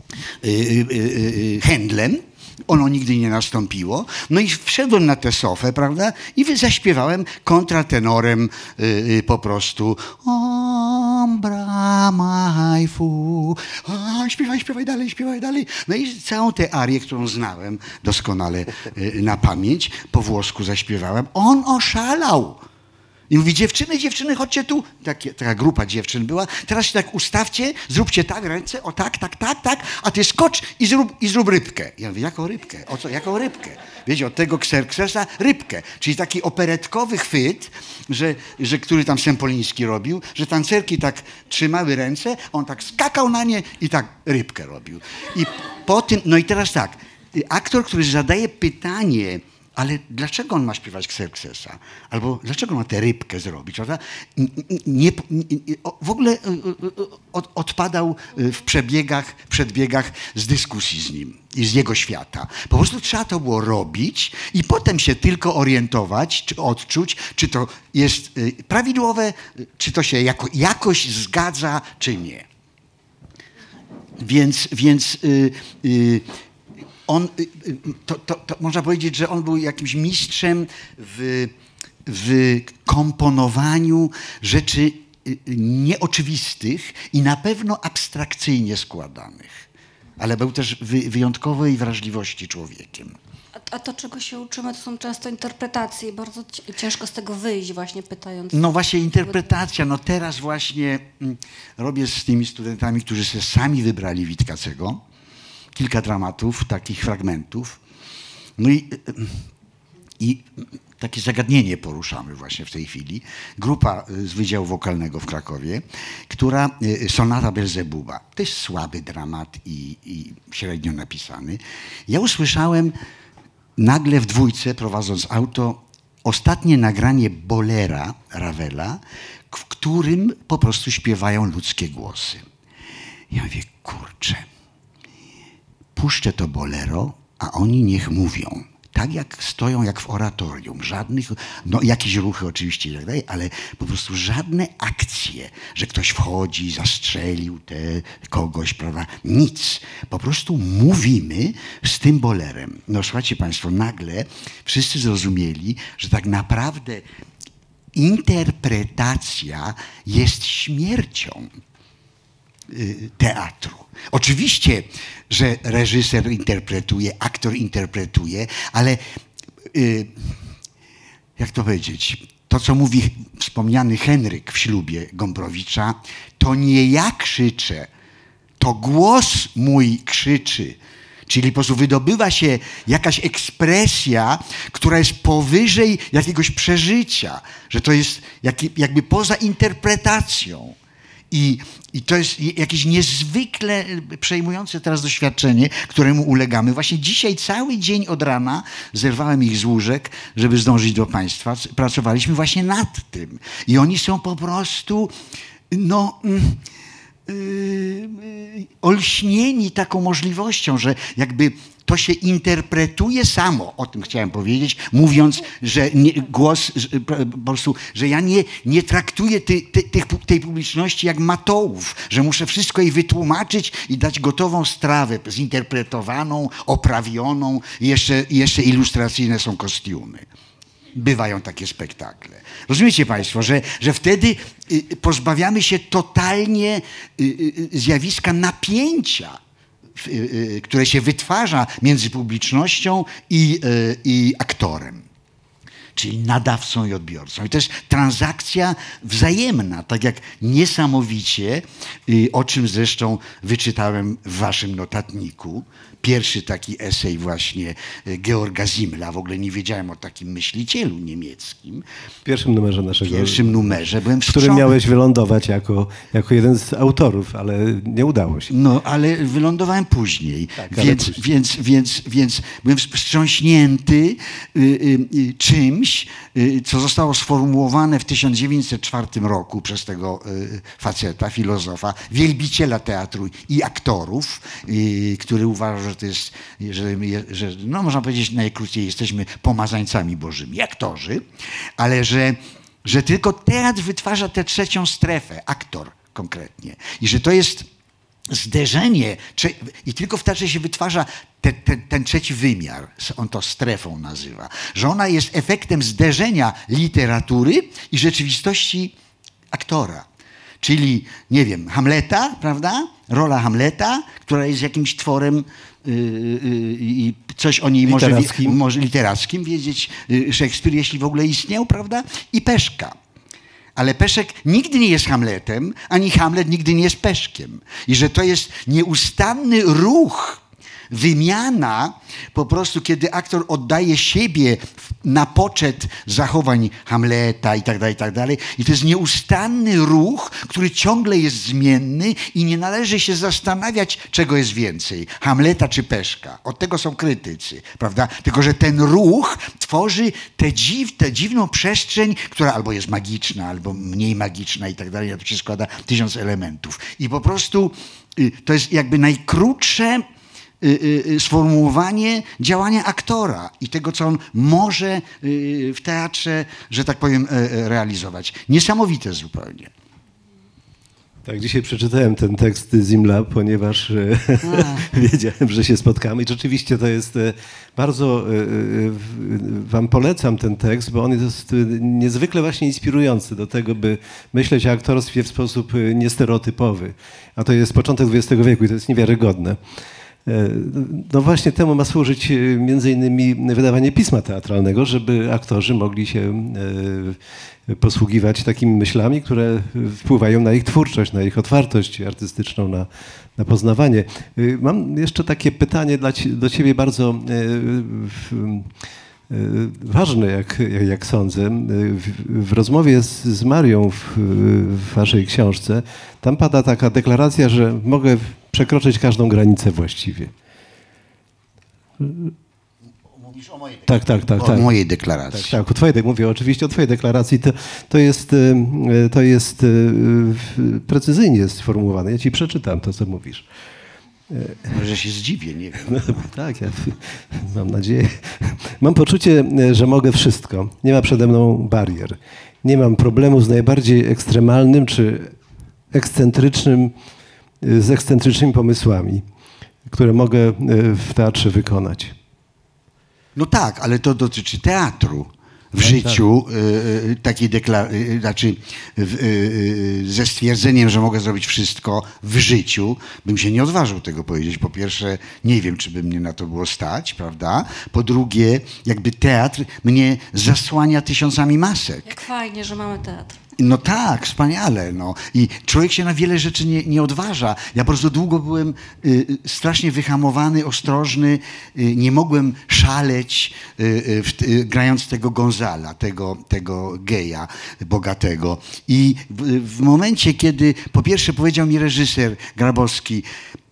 Händlem. Ono nigdy nie nastąpiło. No i wszedłem na tę sofę, prawda? I zaśpiewałem kontratenorem po prostu Bramajfu. Śpiewaj dalej. No i całą tę arię, którą znałem doskonale na pamięć, po włosku zaśpiewałem. On oszalał. I mówi, dziewczyny, chodźcie tu. Taka grupa dziewczyn była. Teraz się tak ustawcie, zróbcie tak, ręce, o tak, a ty skocz i zrób rybkę. Ja mówię, jaką rybkę? O co? Jaką rybkę? Wiecie, od tego Xerxesa rybkę. Czyli taki operetkowy chwyt, że który tam Sempoliński robił, że tancerki tak trzymały ręce, on tak skakał na nie i tak rybkę robił. I po tym, no i teraz tak, aktor, który zadaje pytanie, ale dlaczego on ma śpiewać Xerxesa? Albo dlaczego ma tę rybkę zrobić? Prawda? W ogóle odpadał w przedbiegach z dyskusji z nim i z jego świata. Po prostu trzeba to było robić i potem się tylko orientować, czy odczuć, czy to jest prawidłowe, czy to się jakoś zgadza, czy nie. On, to można powiedzieć, że on był jakimś mistrzem w komponowaniu rzeczy nieoczywistych i na pewno abstrakcyjnie składanych. Ale był też wyjątkowej wrażliwości człowiekiem. A to, czego się uczymy, to są często interpretacje i bardzo ciężko z tego wyjść, właśnie pytając. No właśnie interpretacja. No teraz właśnie robię z tymi studentami, którzy sobie sami wybrali Witkacego, kilka dramatów, takich fragmentów. No i takie zagadnienie poruszamy właśnie w tej chwili. Grupa z Wydziału Wokalnego w Krakowie, która Sonata Belzebuba. To jest słaby dramat i średnio napisany. Ja usłyszałem nagle w dwójce, prowadząc auto, ostatnie nagranie bolera Ravela, w którym po prostu śpiewają ludzkie głosy. Ja mówię, kurczę, puszczę to bolero, a oni niech mówią. Tak jak stoją, jak w oratorium. Żadnych, no jakieś ruchy oczywiście i tak dalej, ale po prostu żadne akcje, że ktoś wchodzi, zastrzelił kogoś, prawda? Nic. Po prostu mówimy z tym bolerem. No słuchajcie państwo, nagle wszyscy zrozumieli, że tak naprawdę interpretacja jest śmiercią teatru. Oczywiście, że reżyser interpretuje, aktor interpretuje, ale jak to powiedzieć, to co mówi wspomniany Henryk w Ślubie Gombrowicza, to nie ja krzyczę, to głos mój krzyczy. Czyli po prostu wydobywa się jakaś ekspresja, która jest powyżej jakiegoś przeżycia, że to jest jakby poza interpretacją. I to jest jakieś niezwykle przejmujące teraz doświadczenie, któremu ulegamy. Właśnie dzisiaj cały dzień od rana zerwałem ich z łóżek, żeby zdążyć do państwa. Pracowaliśmy właśnie nad tym. I oni są po prostu olśnieni taką możliwością, że jakby to się interpretuje samo, o tym chciałem powiedzieć, mówiąc, że głos, po prostu, że ja nie traktuję tej publiczności jak matołów, że muszę wszystko jej wytłumaczyć i dać gotową strawę, zinterpretowaną, oprawioną, jeszcze ilustracyjne są kostiumy. Bywają takie spektakle. Rozumiecie państwo, że wtedy pozbawiamy się totalnie zjawiska napięcia, które się wytwarza między publicznością i aktorem, czyli nadawcą i odbiorcą. I to jest transakcja wzajemna, tak jak niesamowicie, o czym zresztą wyczytałem w waszym notatniku. Pierwszy taki esej właśnie Georga Zimmela. W ogóle nie wiedziałem o takim myślicielu niemieckim. W pierwszym numerze naszego. W pierwszym numerze. Byłem w którym miałeś wylądować jako jeden z autorów, ale nie udało się. No, ale wylądowałem później. Tak, więc byłem wstrząśnięty czymś, co zostało sformułowane w 1904 roku przez tego faceta, filozofa, wielbiciela teatru i aktorów, który uważał, że to jest, że no można powiedzieć najkrócej, jesteśmy pomazańcami bożymi, aktorzy, ale że tylko teatr wytwarza tę trzecią strefę, aktor konkretnie. I że to jest zderzenie, i tylko w teatrze się wytwarza ten trzeci wymiar, on to strefą nazywa, że ona jest efektem zderzenia literatury i rzeczywistości aktora. Czyli, nie wiem, Hamleta, prawda? Rola Hamleta, która jest jakimś tworem i coś o niej może literackim wiedzieć Szekspir, jeśli w ogóle istniał, prawda? I Peszka. Ale Peszek nigdy nie jest Hamletem, ani Hamlet nigdy nie jest Peszkiem. I że to jest nieustanny ruch, wymiana po prostu, kiedy aktor oddaje siebie na poczet zachowań Hamleta i tak dalej. I to jest nieustanny ruch, który ciągle jest zmienny i nie należy się zastanawiać, czego jest więcej, Hamleta czy Peszka. Od tego są krytycy, prawda? Tylko, że ten ruch tworzy tę dziwną przestrzeń, która albo jest magiczna, albo mniej magiczna i tak dalej. To się składa 1000 elementów. I po prostu to jest jakby najkrótsze sformułowanie działania aktora i tego, co on może w teatrze, że tak powiem, realizować. Niesamowite zupełnie. Tak, dzisiaj przeczytałem ten tekst Zimla, ponieważ wiedziałem, że się spotkamy i rzeczywiście to jest bardzo, wam polecam ten tekst, bo on jest niezwykle właśnie inspirujący do tego, by myśleć o aktorstwie w sposób niestereotypowy. A to jest początek XX wieku i to jest niewiarygodne. No właśnie temu ma służyć między innymi wydawanie pisma teatralnego, żeby aktorzy mogli się posługiwać takimi myślami, które wpływają na ich twórczość, na ich otwartość artystyczną, na poznawanie. Mam jeszcze takie pytanie do ciebie bardzo ważne, jak sądzę. W rozmowie z Marią w waszej książce, tam pada taka deklaracja, że mogę przekroczyć każdą granicę właściwie. Mówisz o mojej O mojej deklaracji. Tak, mówię oczywiście o twojej deklaracji. To jest precyzyjnie sformułowane. Ja ci przeczytam to, co mówisz. Może się zdziwię, nie wiem. No, tak, ja mam nadzieję. Mam poczucie, że mogę wszystko. Nie ma przede mną barier. Nie mam problemu z najbardziej ekstremalnym czy z ekscentrycznymi pomysłami, które mogę w teatrze wykonać. No tak, ale to dotyczy teatru. W życiu takiej deklaracji, ze stwierdzeniem, że mogę zrobić wszystko w życiu, bym się nie odważył tego powiedzieć. Po pierwsze, nie wiem, czy by mnie na to było stać, prawda? Po drugie, jakby teatr mnie zasłania tysiącami masek. Jak fajnie, że mamy teatr. No tak, wspaniale. No. I człowiek się na wiele rzeczy nie odważa. Ja bardzo długo byłem strasznie wyhamowany, ostrożny. Nie mogłem szaleć, grając tego Gonzala, tego geja bogatego. I w momencie, kiedy po pierwsze powiedział mi reżyser Grabowski,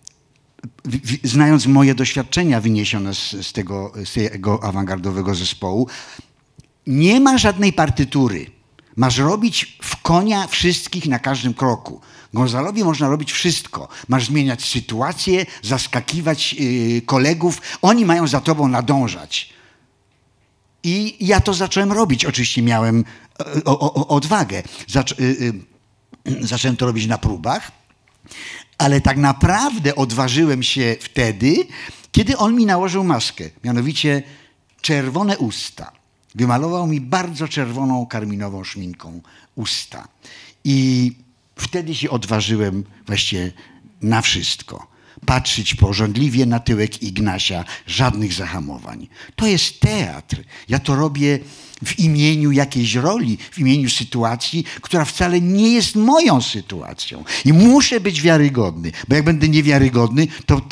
znając moje doświadczenia wyniesione z tego awangardowego zespołu, nie ma żadnej partytury. Masz robić w konia wszystkich na każdym kroku. Gonzalowi można robić wszystko. Masz zmieniać sytuację, zaskakiwać kolegów. Oni mają za tobą nadążać. I ja to zacząłem robić. Oczywiście miałem odwagę. Zacząłem to robić na próbach, ale tak naprawdę odważyłem się wtedy, kiedy on mi nałożył maskę. Mianowicie czerwone usta. Wymalował mi bardzo czerwoną, karminową szminką usta. I wtedy się odważyłem właściwie na wszystko. Patrzeć pożądliwie na tyłek Ignasia, żadnych zahamowań. To jest teatr. Ja to robię w imieniu jakiejś roli, w imieniu sytuacji, która wcale nie jest moją sytuacją. I muszę być wiarygodny, bo jak będę niewiarygodny,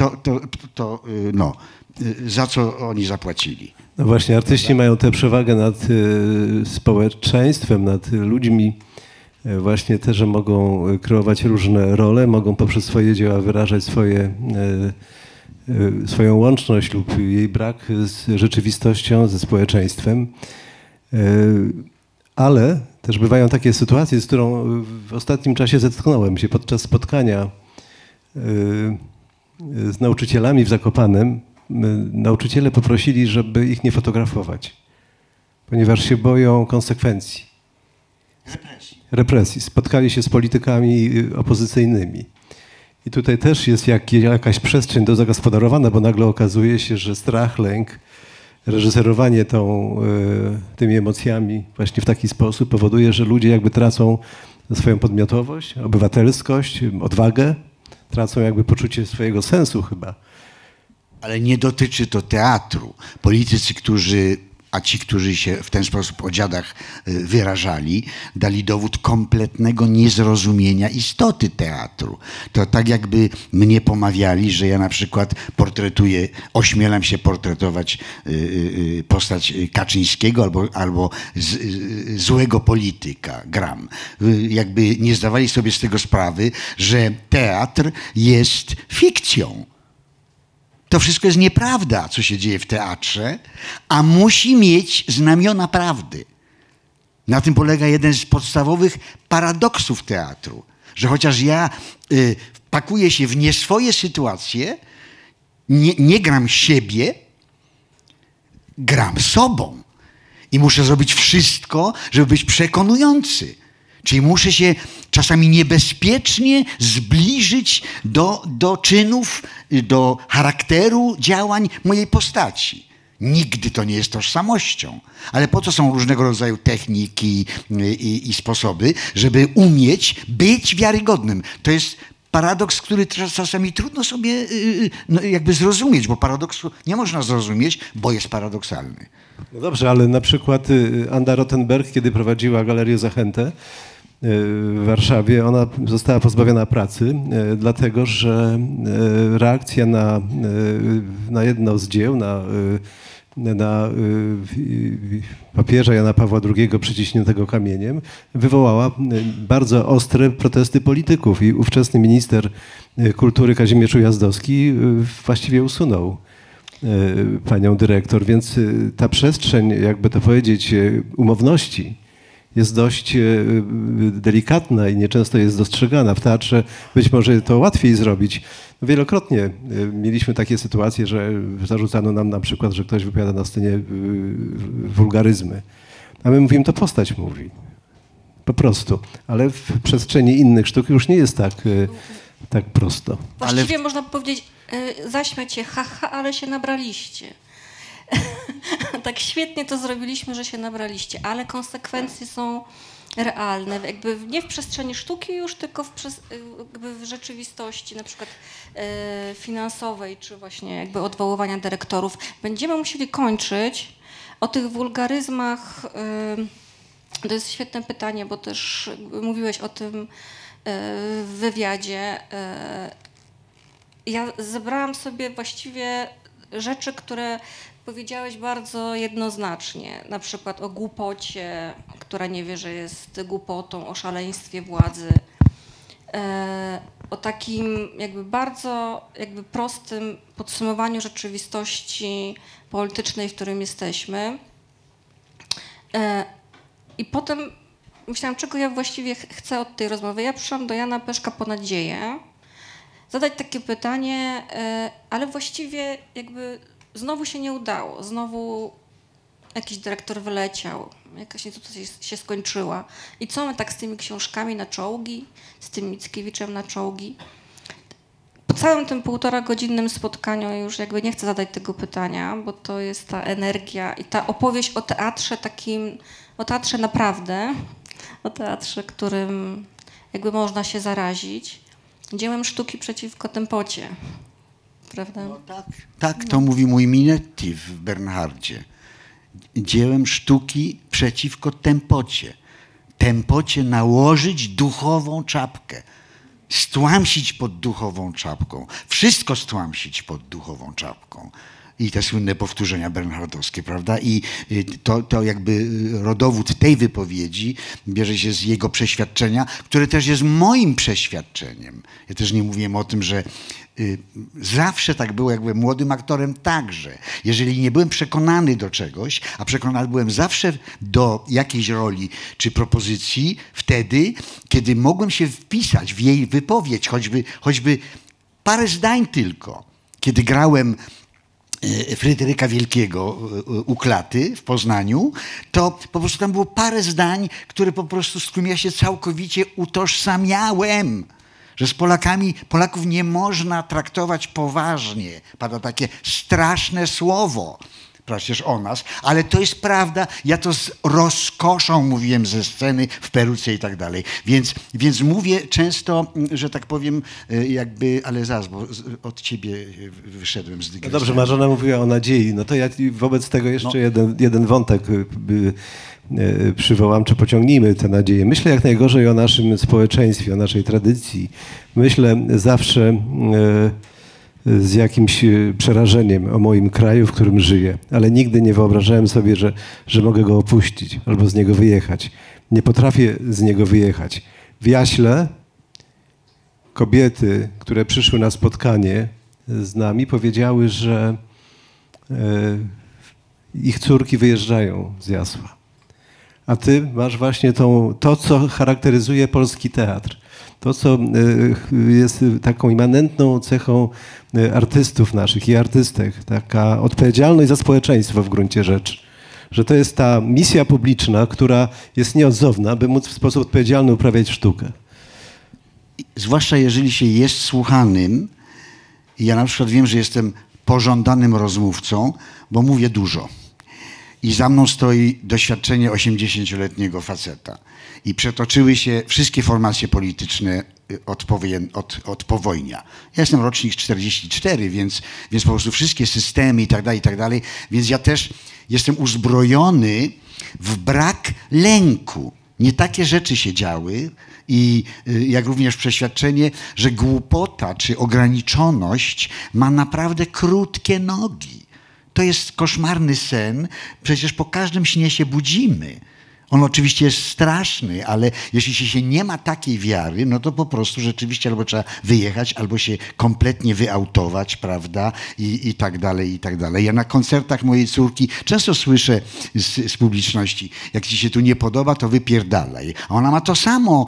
to za co oni zapłacili? No właśnie, artyści mają tę przewagę nad społeczeństwem, nad ludźmi, właśnie te, że mogą kreować różne role, mogą poprzez swoje dzieła wyrażać swoją łączność lub jej brak z rzeczywistością, ze społeczeństwem. Ale też bywają takie sytuacje, z którą w ostatnim czasie zetknąłem się podczas spotkania z nauczycielami w Zakopanem. Nauczyciele poprosili, żeby ich nie fotografować, ponieważ się boją konsekwencji. Represji. Spotkali się z politykami opozycyjnymi. I tutaj też jest jakaś przestrzeń dozagospodarowana, bo nagle okazuje się, że strach, lęk, reżyserowanie tymi emocjami właśnie w taki sposób powoduje, że ludzie jakby tracą swoją podmiotowość, obywatelskość, odwagę, tracą jakby poczucie swojego sensu chyba. Ale nie dotyczy to teatru. Politycy, ci, którzy się w ten sposób o dziadach wyrażali, dali dowód kompletnego niezrozumienia istoty teatru. To tak jakby mnie pomawiali, że ja na przykład ośmielam się portretować postać Kaczyńskiego albo złego polityka, gram. Jakby nie zdawali sobie z tego sprawy, że teatr jest fikcją. To wszystko jest nieprawda, co się dzieje w teatrze, a musi mieć znamiona prawdy. Na tym polega jeden z podstawowych paradoksów teatru, że chociaż ja pakuję się w nie swoje sytuacje, nie gram siebie, gram sobą. I muszę zrobić wszystko, żeby być przekonujący. Czyli muszę się czasami niebezpiecznie zbliżyć do czynów, do charakteru działań mojej postaci. Nigdy to nie jest tożsamością. Ale po to są różnego rodzaju techniki i sposoby, żeby umieć być wiarygodnym. To jest paradoks, który czasami trudno sobie jakby zrozumieć, bo paradoksu nie można zrozumieć, bo jest paradoksalny. No dobrze, ale na przykład Anda Rottenberg, kiedy prowadziła Galerię Zachętę w Warszawie, ona została pozbawiona pracy, dlatego że reakcja na jedno z dzieł, na papieża Jana Pawła II przyciśniętego kamieniem, wywołała bardzo ostre protesty polityków i ówczesny minister kultury Kazimierz Ujazdowski właściwie usunął panią dyrektor, więc ta przestrzeń, jakby to powiedzieć, umowności jest dość delikatna i nieczęsto jest dostrzegana. W teatrze być może to łatwiej zrobić. Wielokrotnie mieliśmy takie sytuacje, że zarzucano nam na przykład, że ktoś wypowiada na scenie wulgaryzmy. A my mówimy, to postać mówi. Po prostu. Ale w przestrzeni innych sztuk już nie jest tak prosto. Właściwie można powiedzieć, zaśmiać się, haha, ale się nabraliście. Tak świetnie to zrobiliśmy, że się nabraliście, ale konsekwencje są realne, jakby nie w przestrzeni sztuki już, tylko jakby w rzeczywistości, na przykład finansowej, czy właśnie jakby odwoływania dyrektorów. Będziemy musieli kończyć. O tych wulgaryzmach, to jest świetne pytanie, bo też mówiłeś o tym w wywiadzie. Ja zebrałam sobie właściwie rzeczy, które powiedziałeś bardzo jednoznacznie, na przykład o głupocie, która nie wie, że jest głupotą, o szaleństwie władzy, o takim jakby bardzo jakby prostym podsumowaniu rzeczywistości politycznej, w którym jesteśmy. I potem myślałam, czego ja właściwie chcę od tej rozmowy. Ja przyszłam do Jana Peszka po nadzieję, zadać takie pytanie, ale właściwie jakby znowu się nie udało. Znowu jakiś dyrektor wyleciał, jakaś instytucja się skończyła. I co my tak z tymi książkami na czołgi, z tym Mickiewiczem na czołgi? Po całym tym 1,5-godzinnym spotkaniu już jakby nie chcę zadać tego pytania, bo to jest ta energia i ta opowieść o teatrze takim, o teatrze naprawdę, o teatrze, którym jakby można się zarazić. Dziełem sztuki przeciwko tempocie, prawda? No tak, to mówi mój Minetti w Bernhardzie. Dziełem sztuki przeciwko tempocie. Tempocie nałożyć duchową czapkę. Stłamsić pod duchową czapką. Wszystko stłamsić pod duchową czapką. I te słynne powtórzenia bernhardowskie, prawda? I to jakby rodowód tej wypowiedzi bierze się z jego przeświadczenia, które też jest moim przeświadczeniem. Ja też nie mówiłem o tym, że zawsze tak było, jak byłem młodym aktorem także. Jeżeli nie byłem przekonany do czegoś, a przekonany byłem zawsze do jakiejś roli czy propozycji, wtedy, kiedy mogłem się wpisać w jej wypowiedź, choćby parę zdań tylko. Kiedy grałem Fryderyka Wielkiego u Klaty w Poznaniu, to po prostu tam było parę zdań, które po prostu, z którymi ja się całkowicie utożsamiałem. Że z Polaków nie można traktować poważnie. Pada takie straszne słowo przecież o nas, ale to jest prawda. Ja to z rozkoszą mówiłem ze sceny, w peruce i tak dalej. Więc mówię często, że tak powiem, jakby, ale zaraz, bo od ciebie wyszedłem z dygresji. No dobrze, Marzena mówiła o nadziei. No to ja wobec tego jeszcze jeden wątek przywołam, czy pociągnijmy tę nadzieję. Myślę jak najgorzej o naszym społeczeństwie, o naszej tradycji. Myślę zawsze z jakimś przerażeniem o moim kraju, w którym żyję, ale nigdy nie wyobrażałem sobie, że mogę go opuścić albo z niego wyjechać. Nie potrafię z niego wyjechać. W Jaśle kobiety, które przyszły na spotkanie z nami, powiedziały, że ich córki wyjeżdżają z Jasła. A ty masz właśnie to, co charakteryzuje polski teatr. To, co jest taką immanentną cechą artystów naszych i artystek. Taka odpowiedzialność za społeczeństwo w gruncie rzeczy. że to jest ta misja publiczna, która jest nieodzowna, by móc w sposób odpowiedzialny uprawiać sztukę. Zwłaszcza jeżeli się jest słuchanym. Ja na przykład wiem, że jestem pożądanym rozmówcą, bo mówię dużo. I za mną stoi doświadczenie 80-letniego faceta. I przetoczyły się wszystkie formacje polityczne od powojnia. Ja jestem rocznik 44, więc po prostu wszystkie systemy i tak dalej. Więc ja też jestem uzbrojony w brak lęku. Nie takie rzeczy się działy i jak również przeświadczenie, że głupota czy ograniczoność ma naprawdę krótkie nogi. To jest koszmarny sen. Przecież po każdym śnie się budzimy. On oczywiście jest straszny, ale jeśli się nie ma takiej wiary, no to po prostu rzeczywiście albo trzeba wyjechać, albo się kompletnie wyautować, prawda? I tak dalej, i tak dalej. Ja na koncertach mojej córki często słyszę z publiczności, jak ci się tu nie podoba, to wypierdalaj. A ona ma to samo,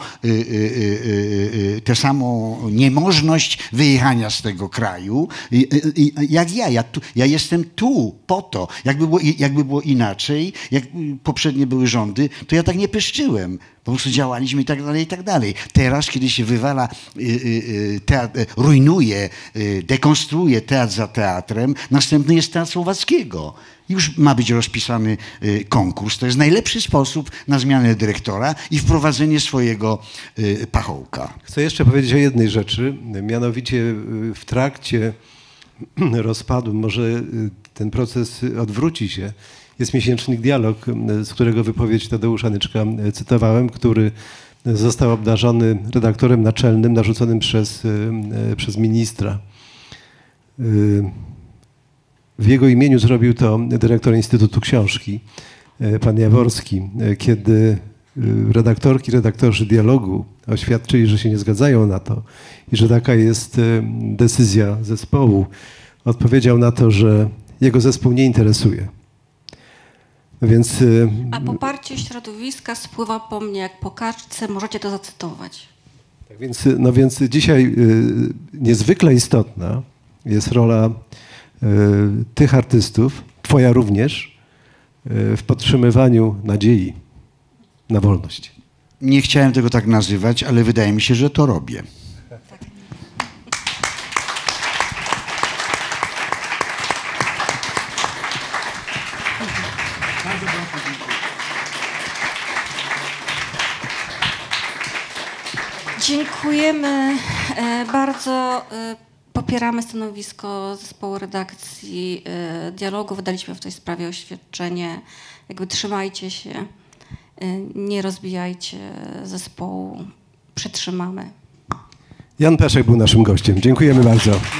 tę samą niemożność wyjechania z tego kraju, jak ja. Ja jestem tu po to. Jakby było inaczej, jak poprzednie były rządy, to ja tak nie pyszczyłem. Po prostu działaliśmy i tak dalej. Teraz, kiedy się wywala, rujnuje, dekonstruuje teatr za teatrem, następny jest Teatr Słowackiego. Już ma być rozpisany konkurs. To jest najlepszy sposób na zmianę dyrektora i wprowadzenie swojego pachołka. Chcę jeszcze powiedzieć o jednej rzeczy, mianowicie w trakcie rozpadu, może ten proces odwróci się. Jest miesięcznik Dialog, z którego wypowiedź Tadeusza Nyczka cytowałem, który został obdarzony redaktorem naczelnym narzuconym przez ministra. W jego imieniu zrobił to dyrektor Instytutu Książki, pan Jaworski, kiedy redaktorzy Dialogu oświadczyli, że się nie zgadzają na to i że taka jest decyzja zespołu. Odpowiedział na to, że jego zespół nie interesuje. Więc, A poparcie środowiska spływa po mnie jak po kaczce, możecie to zacytować. tak więc dzisiaj niezwykle istotna jest rola tych artystów, twoja również, w podtrzymywaniu nadziei na wolność. Nie chciałem tego tak nazywać, ale wydaje mi się, że to robię. Dziękujemy bardzo. Popieramy stanowisko zespołu redakcji Dialogu. Wydaliśmy w tej sprawie oświadczenie. Jakby trzymajcie się, nie rozbijajcie zespołu. Przytrzymamy. Jan Peszek był naszym gościem. Dziękujemy bardzo.